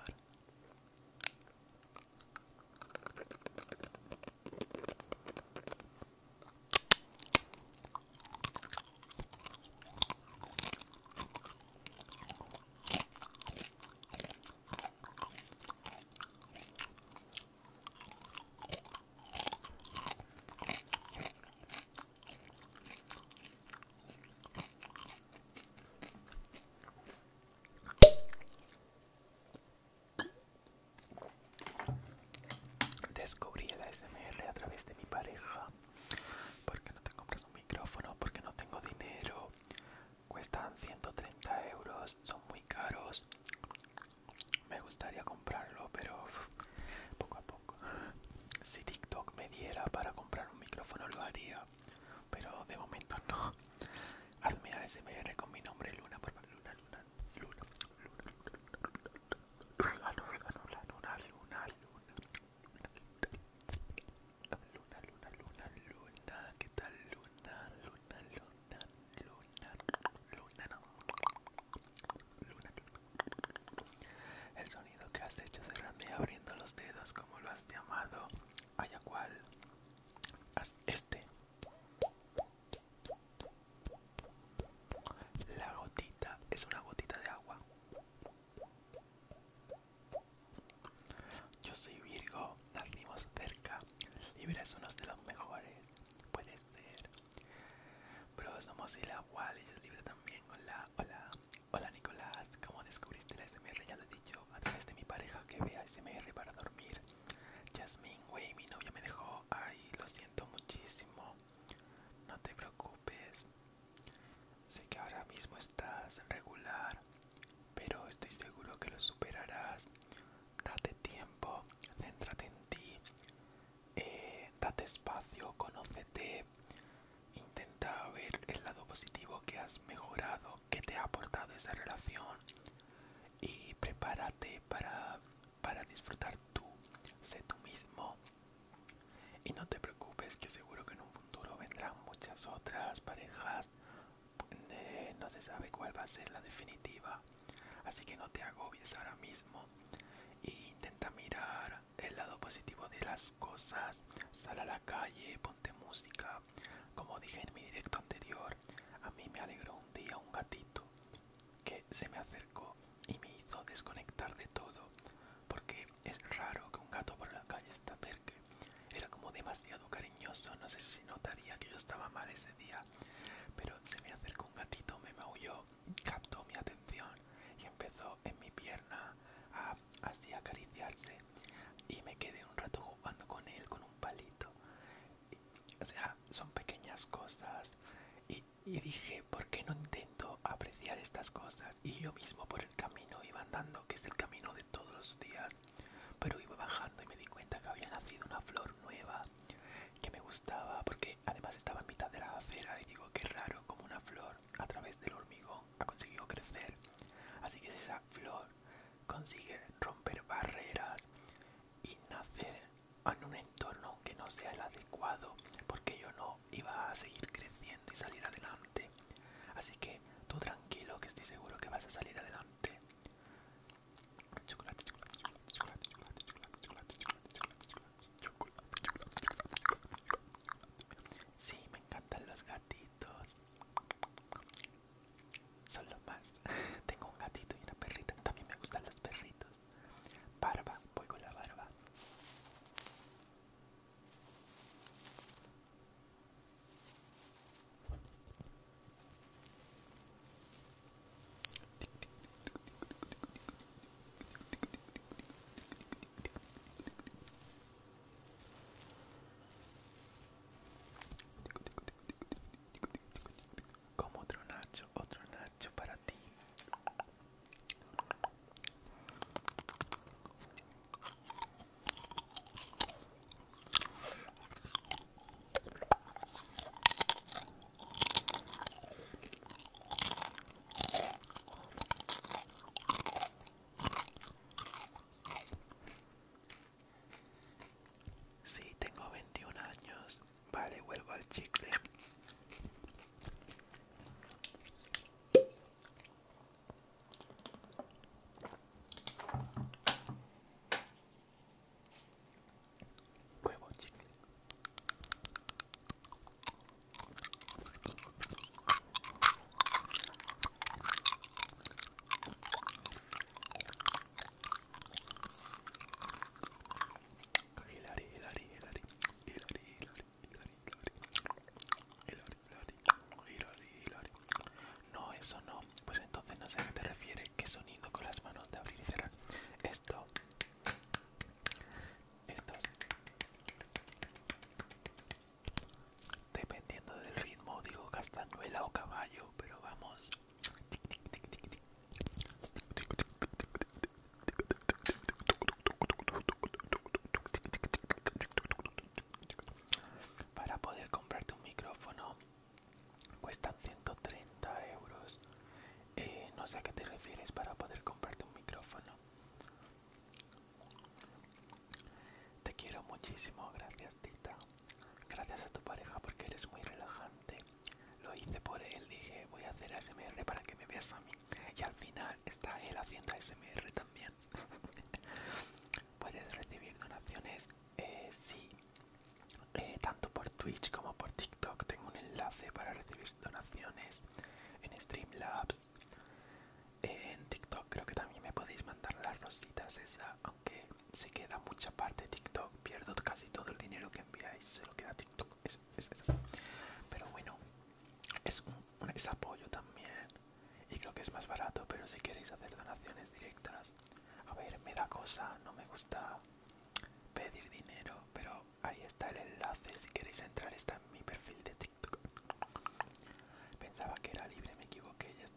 Descubrí el ASMR a través de mi pareja. ¿Por qué no te compras un micrófono? Porque no tengo dinero. Cuestan 130 euros, son muy caros. Me gustaría comprarlo, pero poco a poco. Si TikTok me diera para comprar un micrófono lo haría, pero de momento no. Hazme ASMR con mi nombre Luna, por favor. Luna, ¿qué tal Luna? Luna. El sonido que has hecho cerrando y abriendo los dedos, como lo has llamado, vaya cual. Haz este. La gotita es una gotita de agua. Yo soy Virgo, nacimos cerca. Libra es uno de los mejores. Puede ser. Pero somos iguales, Libra mismo estás regular, pero estoy seguro que lo superarás. Date tiempo, céntrate en ti, date espacio, conócete, intenta ver el lado positivo que has mejorado, que te ha aportado esa relación y prepárate para disfrutar tú, sé tú mismo y no te preocupes que seguro que en un futuro vendrán muchas otras parejas, no se sabe cuál va a ser la definitiva, así que no te agobies ahora mismo e intenta mirar el lado positivo de las cosas, sal a la calle, ponte música, como dije en mi directo anterior, a mí me alegró un día un gatito que se me acercó y me hizo desconectar de todo, porque es raro que un gato por la calle se te acerque. Era como demasiado cariñoso, no sé si notaría que yo estaba mal ese día, pero se me acercó un gatito, me maulló, captó mi atención y empezó en mi pierna a así acariciarse y me quedé un rato jugando con él con un palito. O sea, son pequeñas cosas y dije, ¿por qué no intento apreciar estas cosas? Y yo mismo por el camino iba andando, que es el camino de todos los días, pero iba bajando y me di cuenta que había nacido una flor nueva que me gustaba, porque además estaba en mitad de la acera y digo, qué raro como una flor a través del hormigón ha conseguido crecer. Así que esa flor consigue romper barreras y nacer en un entorno que no sea el adecuado, porque yo no iba a seguir creciendo y salir adelante. Así que tú tranquilo, que estoy seguro que vas a salir adelante. Chocolate, chocolate, chocolate, chocolate, chocolate, chocolate, chocolate, chocolate, chocolate, chocolate, chocolate. Sí, me encantan los gatitos. Son lo más. Tengo un gatito y una perrita. También me gustan los perritos. Barba, voy con la barba. Como otro Nacho para ti. Sí, tengo 21 años. Vale, vuelvo al chicle. Nuevo chicle. Hilari, Hilari, Hilari, Hilari, Hilari, Hilari, Hilari, Hilari, Hilari. No, eso no. Pues entonces no sé a qué te refiere. ¿Qué sonido con las manos de abrir y cerrar? Esto, esto, dependiendo del ritmo, digo castañuela o caballo, pero vamos. Para poder comprarte un micrófono cuestan 130 euros. No sé a qué te refieres para poder comprarte un micrófono. Te quiero muchísimo, gracias Tita. Gracias a tu pareja porque eres muy relajante. Lo hice por él, dije voy a hacer ASMR para que me veas a mí. Y al final está él haciendo ASMR también. Puedes recibir donaciones, sí, tanto por Twitch como por TikTok. Tengo un enlace para recibir donaciones en Streamlabs. En TikTok creo que también me podéis mandar las rositas esa, aunque se queda mucha parte de TikTok, pierdo casi todo el dinero que enviáis, se lo queda TikTok, es así. Pero bueno, es apoyo también y creo que es más barato, pero si queréis hacer donaciones directas, a ver, me da cosa, no me gusta pedir dinero, pero ahí está el enlace, si queréis entrar está en mi perfil de TikTok. Pensaba que era libre, me equivoqué, ya está.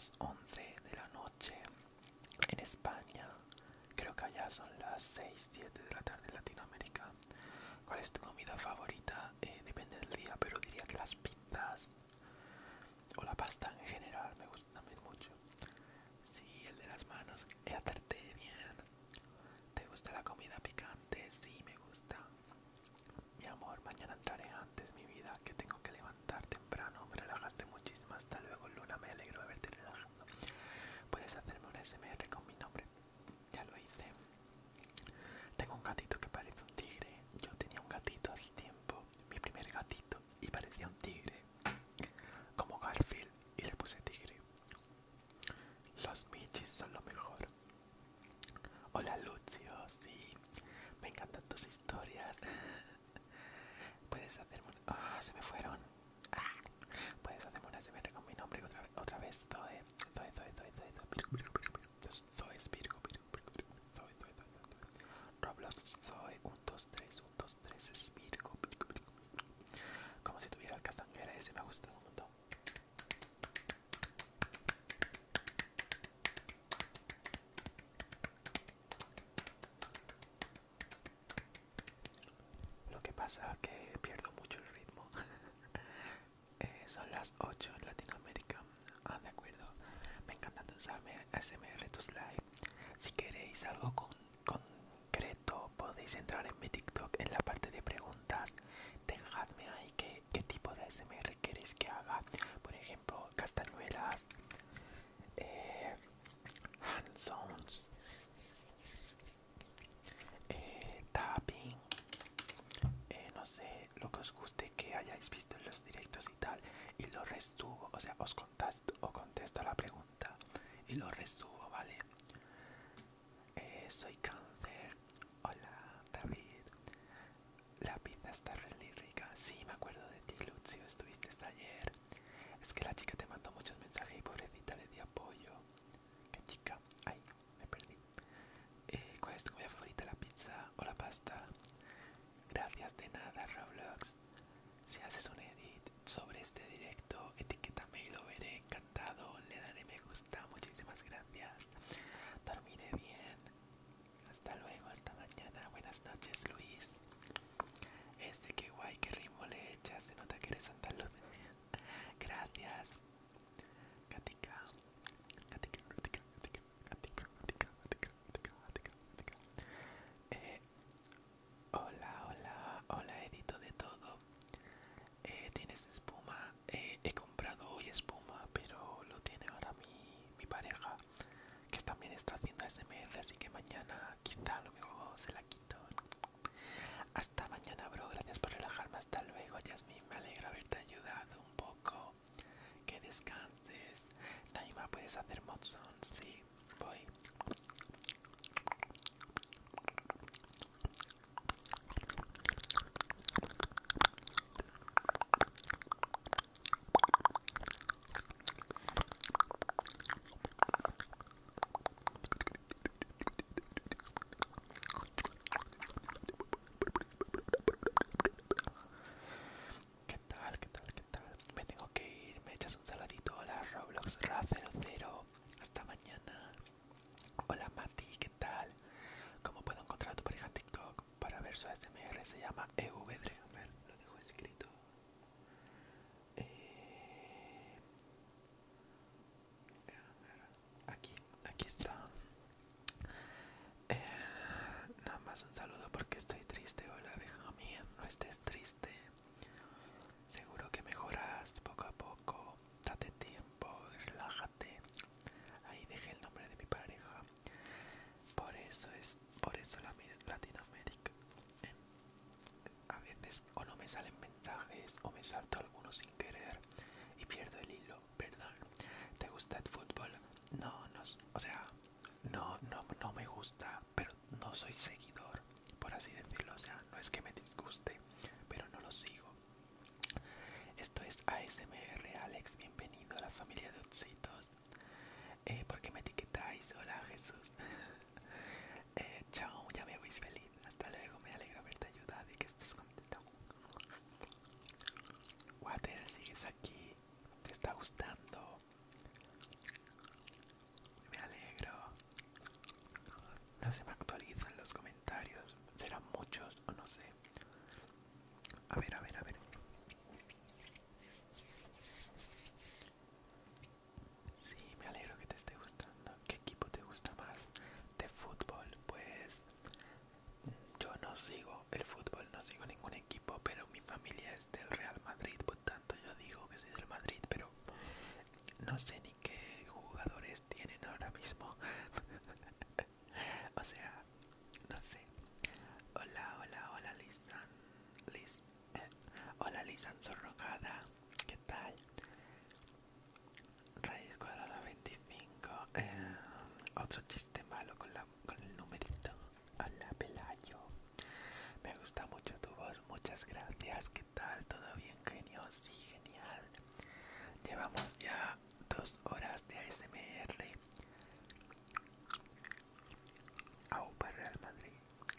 las 11 de la noche en España. Creo que allá son las 6, 7 de la tarde en Latinoamérica. ¿Cuál es tu comida favorita? Depende del día, pero diría que las pizzas o la pasta en general me gustan también mucho. Sí, el de las manos, acerté bien. ¿Te gusta la comida picante? Sí, me gusta. Mi amor, mañana entraré antes, mi vida, que tengo que levantar temprano. Me relajaste muchísimo. Hasta luego, Luna. Me alegro de verte relajando. Puedes hacerme un SMR con mi nombre. Ya lo hice. Tengo un gatito que parece un tigre. Yo tenía un gatito hace tiempo, mi primer gatito, y parecía un tigre, como Garfield, y le puse tigre. Los michis son lo mejor. Hola Lucio, sí, me encantan tus historias. Puedes hacerme un... Ah, se me fueron. Ah, puedes hacerme una SMR con mi nombre otra vez. Zoe, Zoe, Zoe, Zoe, Zoe, Zoe, es Virgo, Zoe, Zoe, Zoe, Roblox, Zoe, 1, 2, 3, 1, 2, 3, es Virgo, como si tuviera el castañuela, ese me ha gustado un montón. Lo que pasa es que pierdo mucho el ritmo. Son las 8 en Latinoamérica. Ah, de acuerdo. Me encanta tus ASMR, tus live. Si queréis algo concreto, podéis entrar en mi TikTok en la parte de preguntas. Dejadme ahí qué tipo de ASMR queréis que haga. Por ejemplo, castañuelas, hand sounds, tapping, no sé, lo que os guste que hayáis visto en los directos y tal, y lo resubo, o sea, os contesto la pregunta y lo resubo, ¿vale? Soy cáncer. Hola, David. La pizza está really rica. Sí, me acuerdo de ti, Lucio, estuviste ayer. Es que la chica te mandó muchos mensajes y pobrecita le di apoyo. ¿Qué chica? Ay, me perdí. ¿Cuál es tu comida favorita, la pizza o la pasta? Gracias, de nada, Roblox. Si haces un edit sobre este directo, etiquétame y lo veré encantado. Le daré me gusta. Muchísimas gracias. Dormiré bien. Hasta luego, hasta mañana. Buenas noches, Luis. Qué guay, qué ritmo le echas. Se nota que eres andaluz. Gracias. Gatica. Gatica, gatica, gatica, gatica, gatica, gatica, gatica, gatica, gatica. Hola, hola, hola, edito de todo. ¿Tienes espuma? He comprado hoy espuma, pero lo tiene ahora mi pareja, que también está haciendo ASMR, así que mañana quizá a lo mejor se la quito. Hasta mañana, bro, gracias por relajarme, hasta luego, Yasmin, me alegra haberte ayudado un poco, que descanses. Naima, ¿puedes hacer mod sounds? Sí, voy. ¿Qué tal? ¿Qué tal? ¿Qué tal? Me tengo que ir, me echas un saludito. Hola Roblox Ra00. Hasta mañana. Hola Mati, ¿qué tal? ¿Cómo puedo encontrar a tu pareja en TikTok para ver su ASMR? Se llama EVDRE. A ver, lo dejo escrito. Aquí, aquí está. Nada más un saludo porque estoy triste. Hola Benjamín, no estés triste. Seguro que mejoras poco a poco. Date tiempo y relájate. Ahí dejé el nombre de mi pareja. Por eso Latinoamérica. A veces o no me salen mensajes o me salto algunos sin querer y pierdo el hilo, ¿verdad? ¿Te gusta el fútbol? No, no, o sea, no me gusta, pero no soy seguidor, por así decirlo. O sea, no es que me disguste, pero no lo sigo. Esto es ASMR, Alex, bienvenido a la familia de Otsitos. ¿Por qué me etiquetáis? Hola Jesús. Chao, ya me veis feliz. Hasta luego, me alegro haberte ayudado y que estés contento. Water, sigues aquí. ¿Te está gustando? no sé ni qué jugadores tienen ahora mismo. O sea, no sé. Hola, hola, hola, Lisan. Liz, hola, Lisan Sorrogada. ¿Qué tal? Raíz cuadrada 25. Otro chiste malo con el numerito. Hola, Pelayo. Me gusta mucho tu voz. Muchas gracias. ¿Qué tal? ¿Todo bien, genio? Sí, genial. Llevamos ya 2 horas de ASMR. Au para Real Madrid.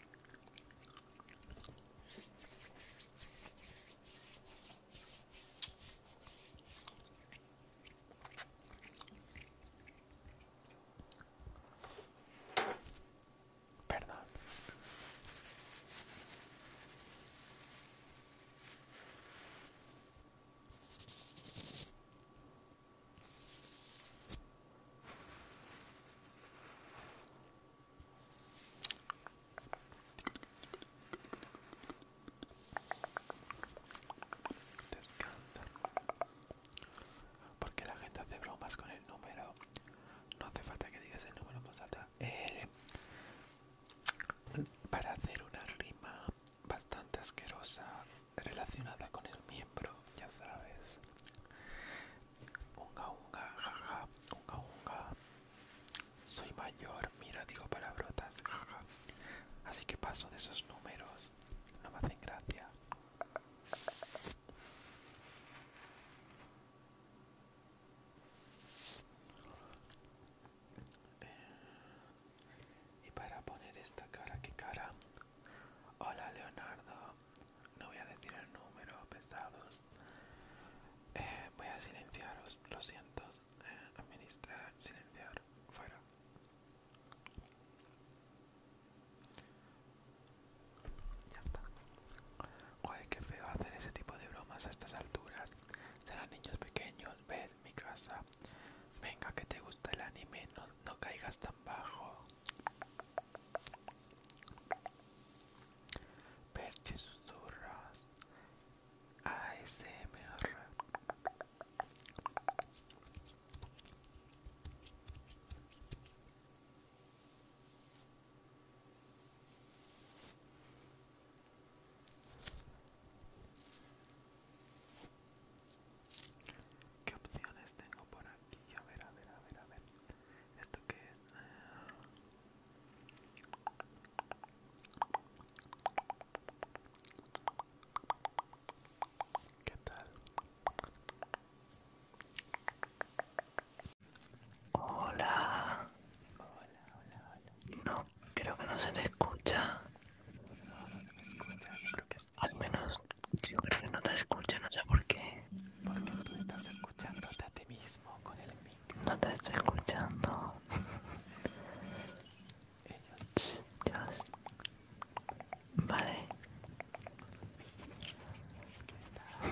Perdón. Descansa. Porque la gente hace bromas con el número. No hace falta que digas el número en voz alta. Para hacer una rima bastante asquerosa relacionada con el miembro, ya sabes. Unga unga, jaja, unga unga. Soy mayor, mira, digo palabrotas, jaja. Así que paso de esos números, no me hacen gracia. Y para poner esta cara, ¿qué cara? Hola, Leonardo. No voy a decir el número, pesados. Voy a silenciaros, lo siento. Administrar, silenciar, fuera. Ya está. Joder, qué feo hacer ese tipo de bromas a estas alturas. Serán niños pequeños, ves mi casa. Venga, que te gusta el anime, no caigas tan bajo. Perche susurras. ASMR. ¿Qué opciones tengo por aquí? A ver, a ver, a ver, a ver. ¿Esto qué es? ¿Qué tal? Hola. Hola, hola, hola. No, creo que no se te escucha. No, no se me escucha. Yo creo que sí. Al menos yo creo que no te escucha, no sé por qué. Porque tú estás escuchándote a ti mismo con el micro. No te estoy escuchando. Ellos sí. Dios. Vale. ¿Qué tal?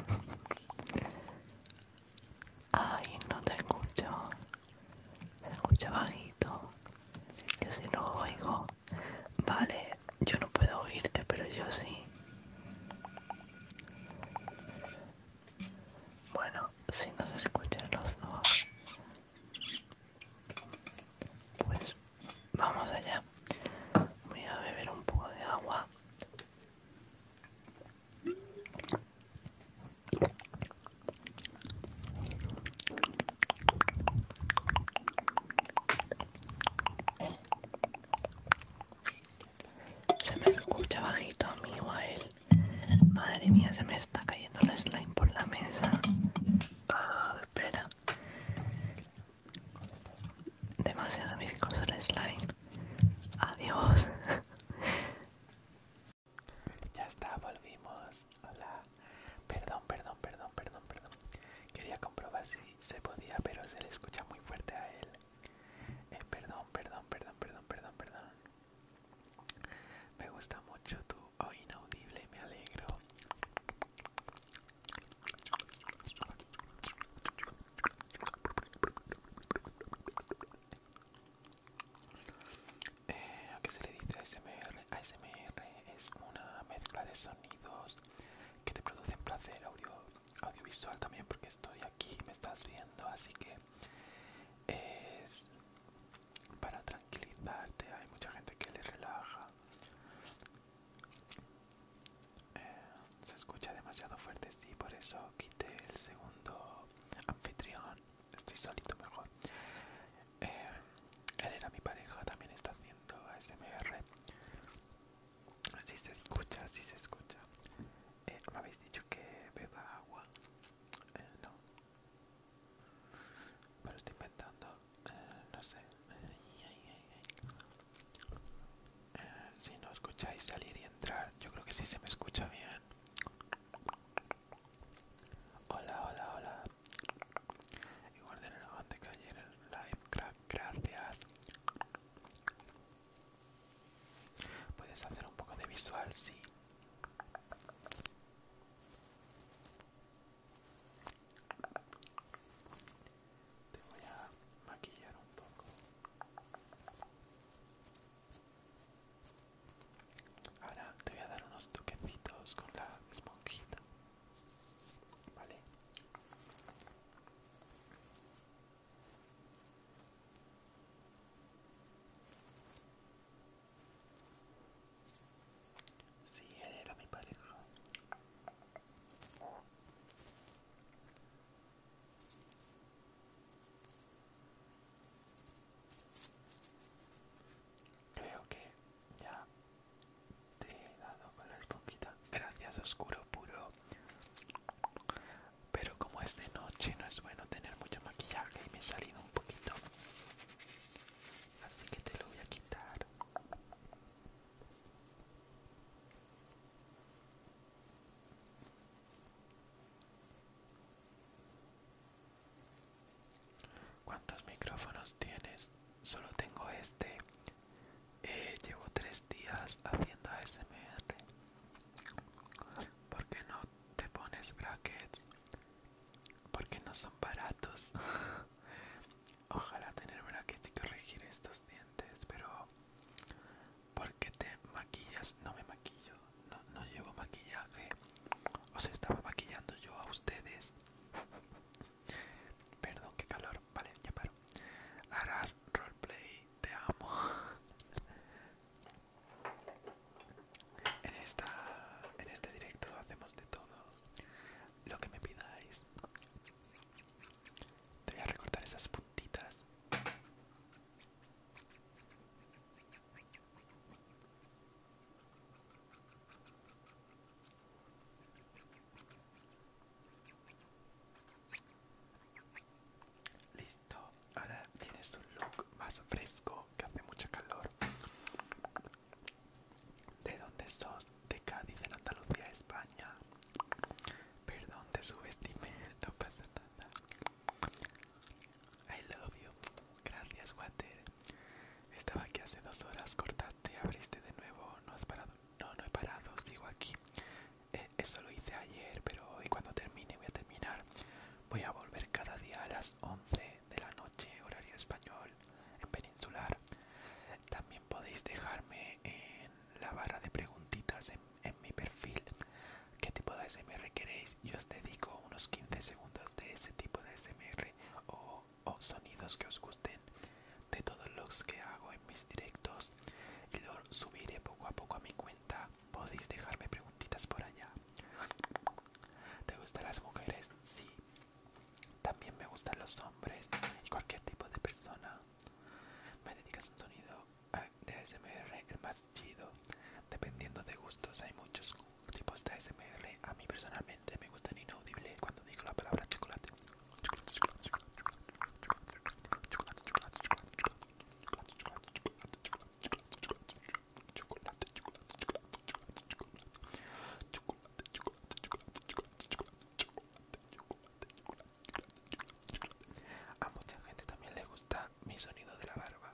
Ay, no te escucho. Se escucha bajito. Sí se Yo sí lo escucha. oigo. Vale, yo no puedo oírte, pero yo sí. Bueno, si no se escuchan los dos, pues vamos allá. Voy a beber un poco de agua. ¿Qué tal? Se me escucha bajito a mí o a él. Madre mía, se me está cayendo la slime por la mesa. Ah, espera. No te creo. Demasiado viscoso el slime. Adiós. Ya está, volvimos. Hola. Perdón, perdón, perdón, perdón, perdón. Quería comprobar si se podía, pero se le escucha muy fuerte a él. Perdón, perdón, perdón, perdón, perdón, perdón. Me gusta mucho tu inaudible, me alegro. ¿A qué se le dice oscuro puro. Pero como es de noche no es bueno tener mucho maquillaje y me he salido un poquito. Así que te lo voy a quitar. ¿Cuántos micrófonos tienes? Solo tengo este. Llevo 3 días haciendo ASMR. ¿Por qué no te pones brackets? Porque no son baratos. Ojalá tener brackets y corregir estos dientes, pero ¿por qué te maquillas? No me maquillo, no llevo maquillaje. Os estaba maquillando yo a ustedes. Perdón, qué calor. Vale, ya paro. Harás roleplay, te amo. En este directo hacemos de todo lo que me pidáis. Te voy a recortar esas puntitas. Listo. Ahora tienes un look más fresco, que hace mucha calor. ¿De dónde sos? De Cádiz, en Andalucía, España. Perdón, te subestimé, no pasa nada. I love you. Gracias, Water. Estaba aquí hace 2 horas, cortaste, abriste de nuevo. ¿No has parado? No, no he parado, sigo aquí. Eso lo hice ayer, pero hoy cuando termine voy a terminar. Voy a volver cada día a las 11 de la noche, horario español, en peninsular. También podéis dejarme en la barra de preguntitas en mi perfil qué tipo de ASMR queréis y os dedico unos 15 segundos de ese tipo de ASMR o sonidos que os gusten de todos los que hago en mis directos y lo subiré poco a poco a mi cuenta. Podéis dejarme preguntitas por allá. ¿Te gustan las mujeres? Sí. También me gustan los hombres y cualquier tipo de persona. Me dedicas un sonido de ASMR el más chido. Dependiendo de gustos, hay muchos tipos de ASMR. A mí personalmente me gustan inaudibles cuando digo la palabra chocolate. A mucha gente también le gusta mi sonido de la barba.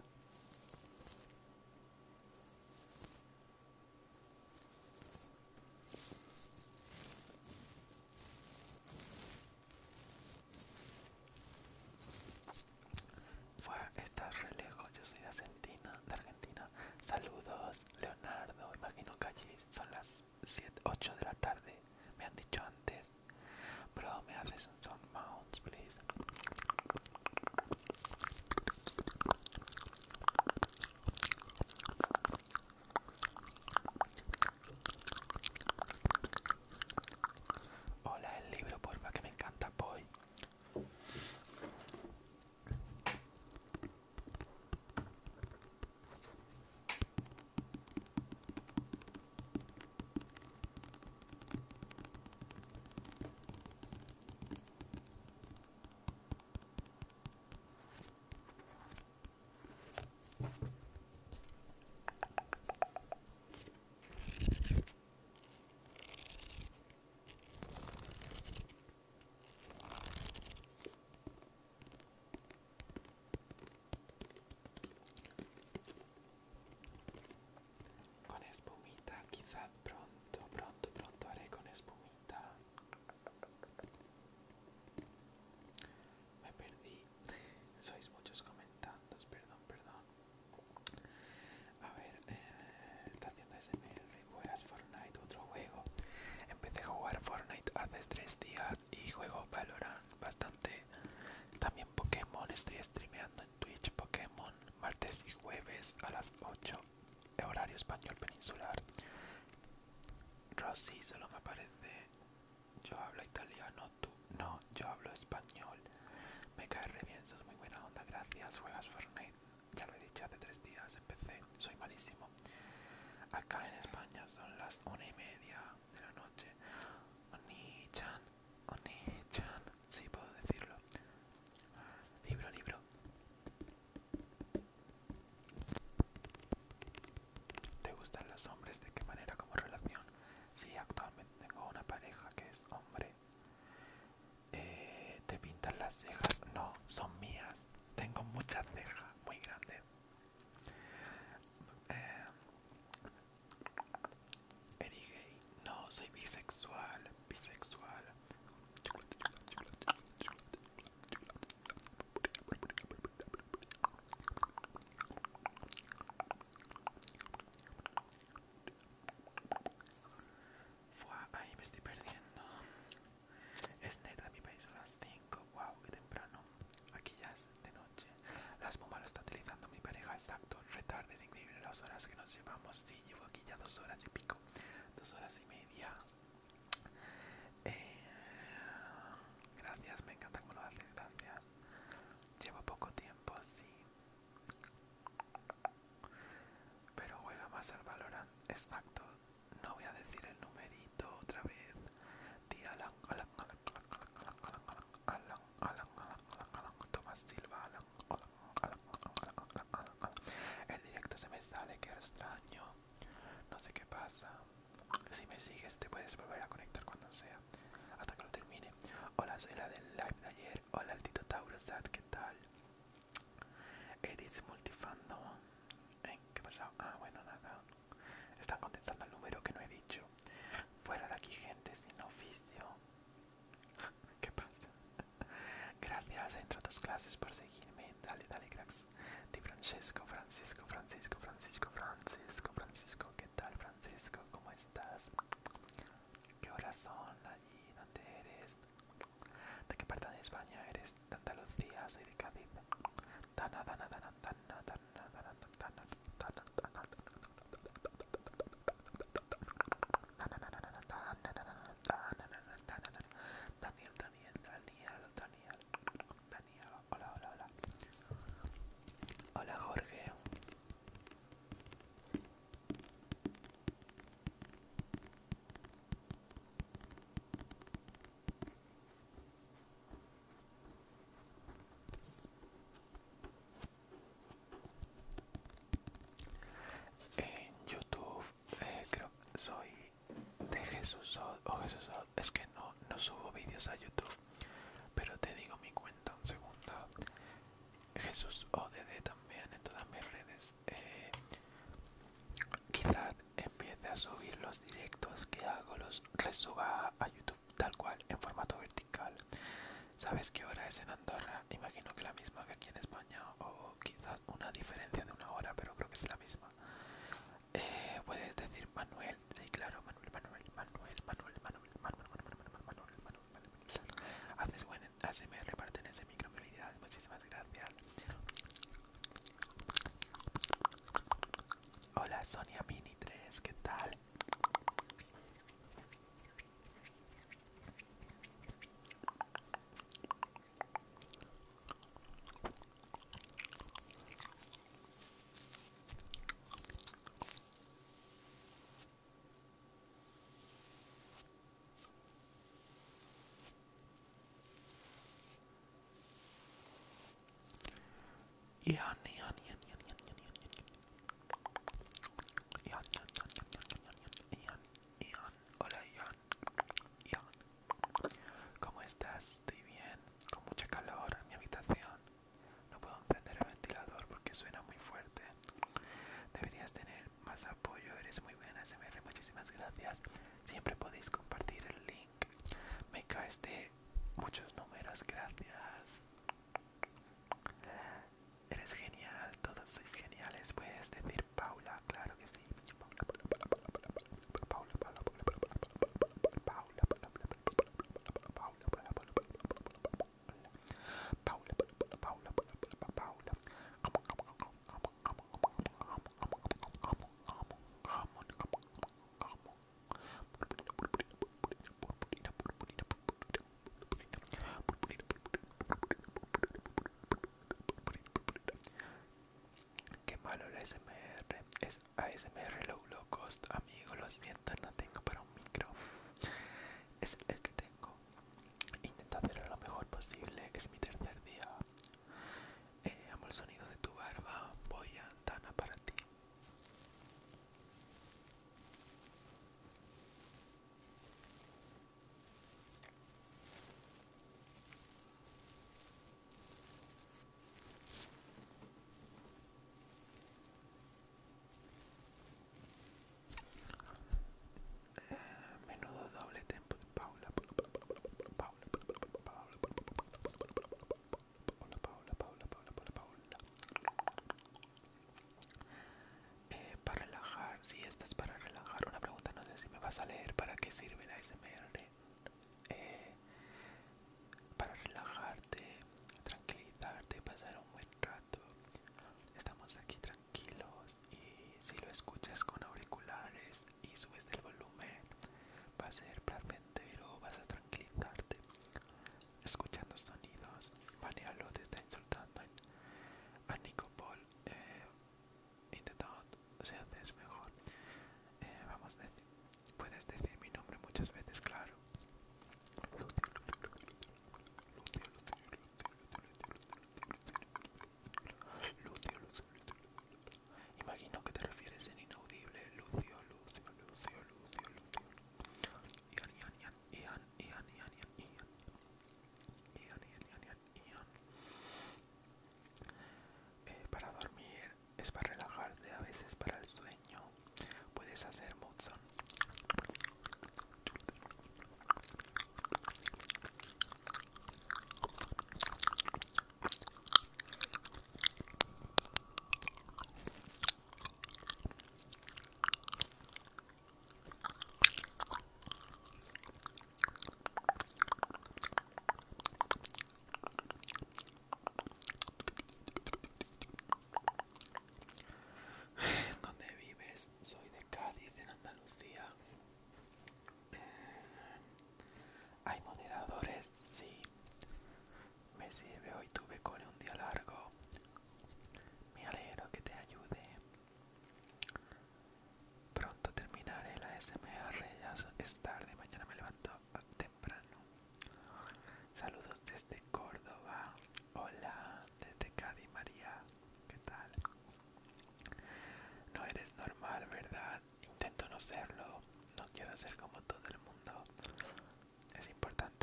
Fue estar re lejos, yo soy de Argentina. Saludos, Leonardo. Imagino que allí son las 7, 8 de la tarde. Me han dicho antes. Bro, me haces un sound mounts, please. Hola, el libro, porfa, que me encanta, boy. Con espumita, quizás pronto haré con espumita. Me perdí. Sois muchos comentando, perdón. A ver, está haciendo SMR, juegas Fortnite, otro juego. Empecé a jugar Fortnite hace 3 días y juego Valorant bastante. También Pokémon, estoy streameando en Twitch Pokémon martes y jueves a las 8 de horario español peninsular. Rosy solo me aparece yo hablo italiano, tú no, yo hablo español. Me cae re bien, sos muy buena onda, gracias. Juegas Fortnite, ya lo he dicho hace 3 días, empecé, soy malísimo. Acá en España son las 1:30 de la noche. horas que nos llevamos. Sí, llevo aquí ya 2 horas y pico. 2 horas y media. Eh, Gracias, me encanta cómo lo haces, gracias. Llevo poco tiempo, sí. Pero juega más al Valorant. Exacto. No voy a decir el numerito otra vez. Di Alan, Alan, Alan, Alan, Alan, Alan, Alan, Alan, Alan, Alan, Alan, Alan, Tomás Silva, Alan, Alan, Alan, Alan, Alan, Alan, Alan. El directo se me sale, qué extraño. No sé qué pasa.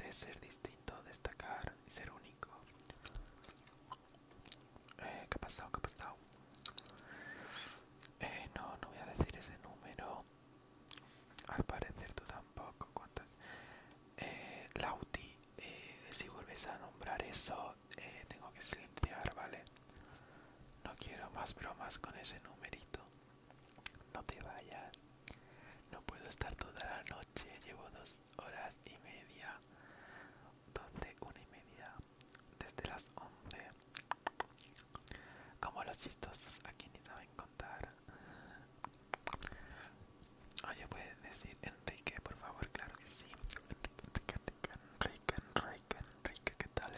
es ser distinto, destacar y ser único. ¿Qué ha pasado? ¿Qué ha pasado? No voy a decir ese número. Al parecer tú tampoco. ¿Cuántas? Lauti, si vuelves a nombrar eso, tengo que silenciar, ¿vale? No quiero más bromas con ese numerito. No te vayas. No puedo estar toda la noche. Llevo 2 horas y media. 12, 1:30. Desde las 11. Como los chistosos aquí ni saben contar. Oye, ¿puedes decir Enrique, por favor? Claro que sí. Enrique, ¿qué tal?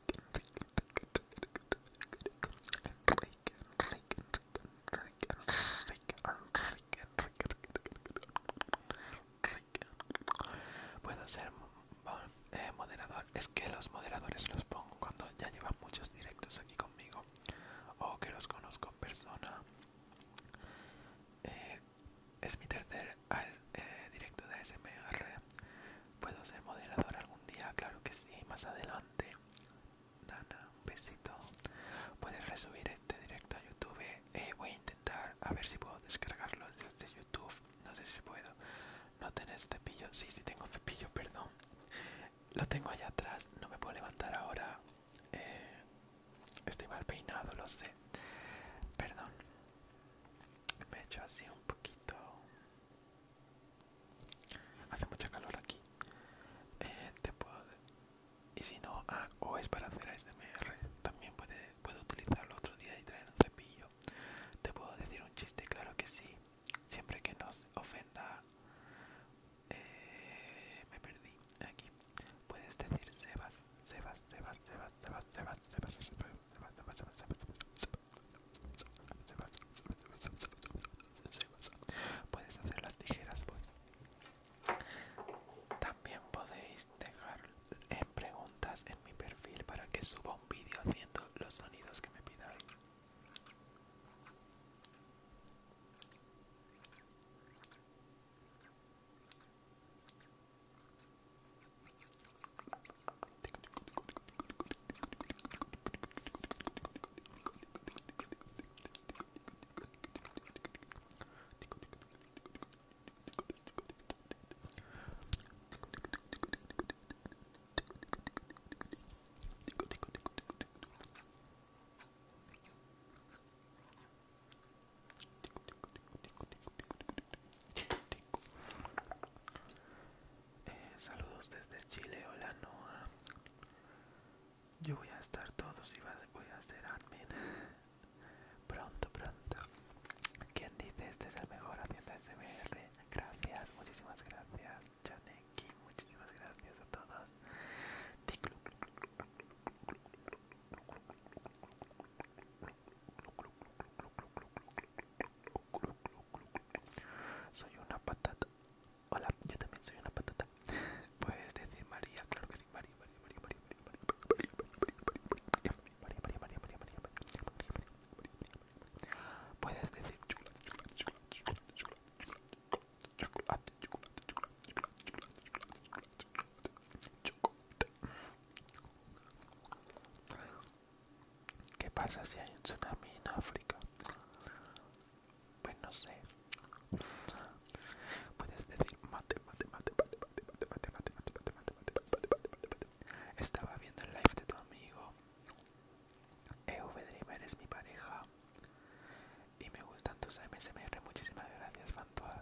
Puedo ser moderador. Es que los moderadores los pongo cuando ya llevan muchos directos aquí conmigo o que los conozco en persona. Es mi tercer directo de ASMR. ¿Puedo ser moderador algún día? Claro que sí, más adelante. Dana, un besito. Puedes resubir este directo a YouTube. Voy a intentar a ver si puedo descargarlo desde YouTube. No sé si puedo. ¿No tenés cepillo? Sí, sí tengo cepillo, perdón. Lo tengo allá atrás, no me puedo levantar ahora. Estoy mal peinado, lo sé. Perdón. Me he hecho así un poquito. Hace mucha calor aquí. Te puedo... Y si no, o es para hacer ASMR, también puedo utilizarlo otro día y traer un cepillo. Te puedo decir un chiste, claro que sí. Siempre que nos ofenda... me perdí aquí. Puedes decir Sebas, Sebas, Sebas, Sebas, Sebas, Sebas, Sebas, Sebas, Sebas, Sebas, Sebas, Sebas. Puedes hacer las tijeras, pues. También podéis dejar preguntas en mi perfil para que suba un vídeo haciendo los sonidos que me pidáis. Saludos desde Chile, hola Noah. Yo voy a estar todos y voy a ser admin. Pronto, pronto. ¿Quién dice este es el mejor haciendo SMR? Gracias, muchísimas gracias. Janeki, muchísimas gracias a todos. Soy una patata. Hola, yo también soy una patata. Puedes decir María, claro que sí, María, María, María, María, María, María, María, María, María, María, María, María, María. Puedes decir chocolate, chocolate, chocolate. ¿Qué pasa si hay un tsunami en África? Pues no sé. Puedes decir mate, mate, mate, mate, mate, mate, mate, mate, mate, mate, mate, mate, mate, mate. Estaba viendo el live de tu amigo. Dreamer es mi pareja. Y me gustan tus ASMR. Muchísimas gracias, Fantua.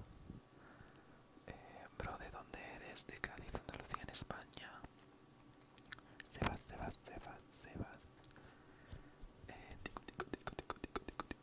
Bro, ¿de dónde eres? De Cádiz, Andalucía, en España. Sebas, Sebas, Sebas, Sebas. Tico, tico, tico, tico, tico, tico,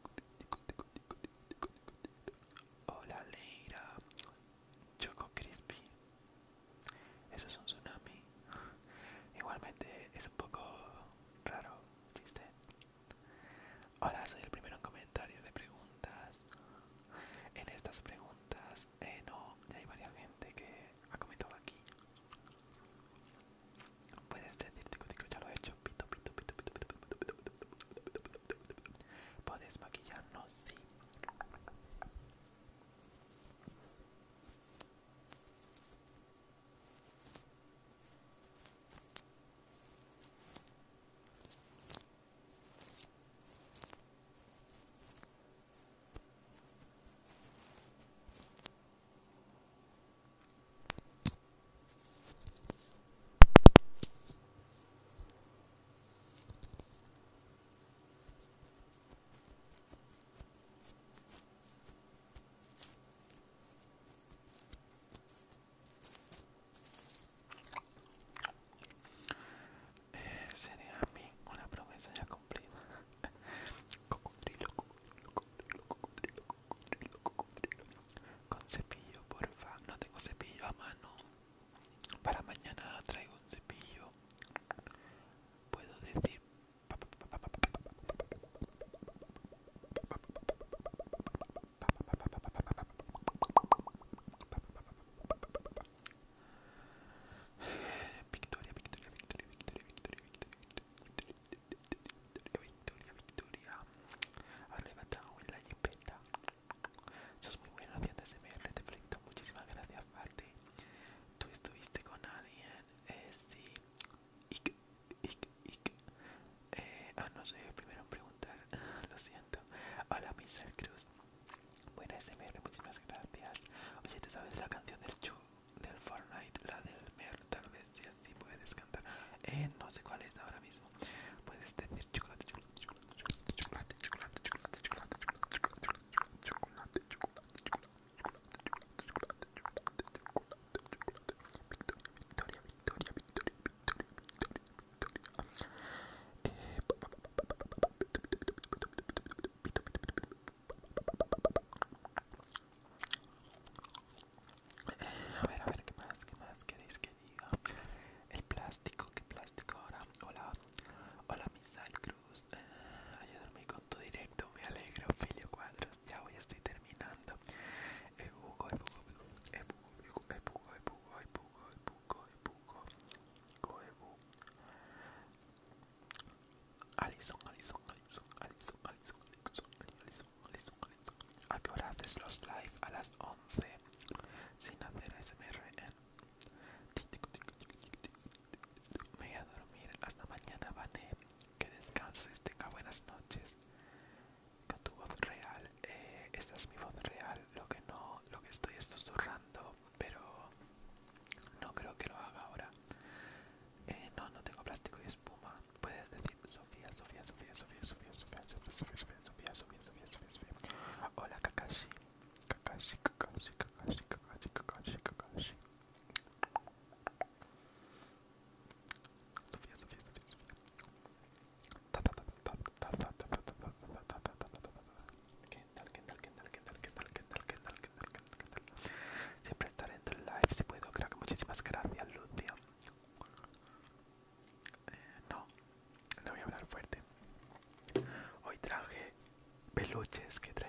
peluches que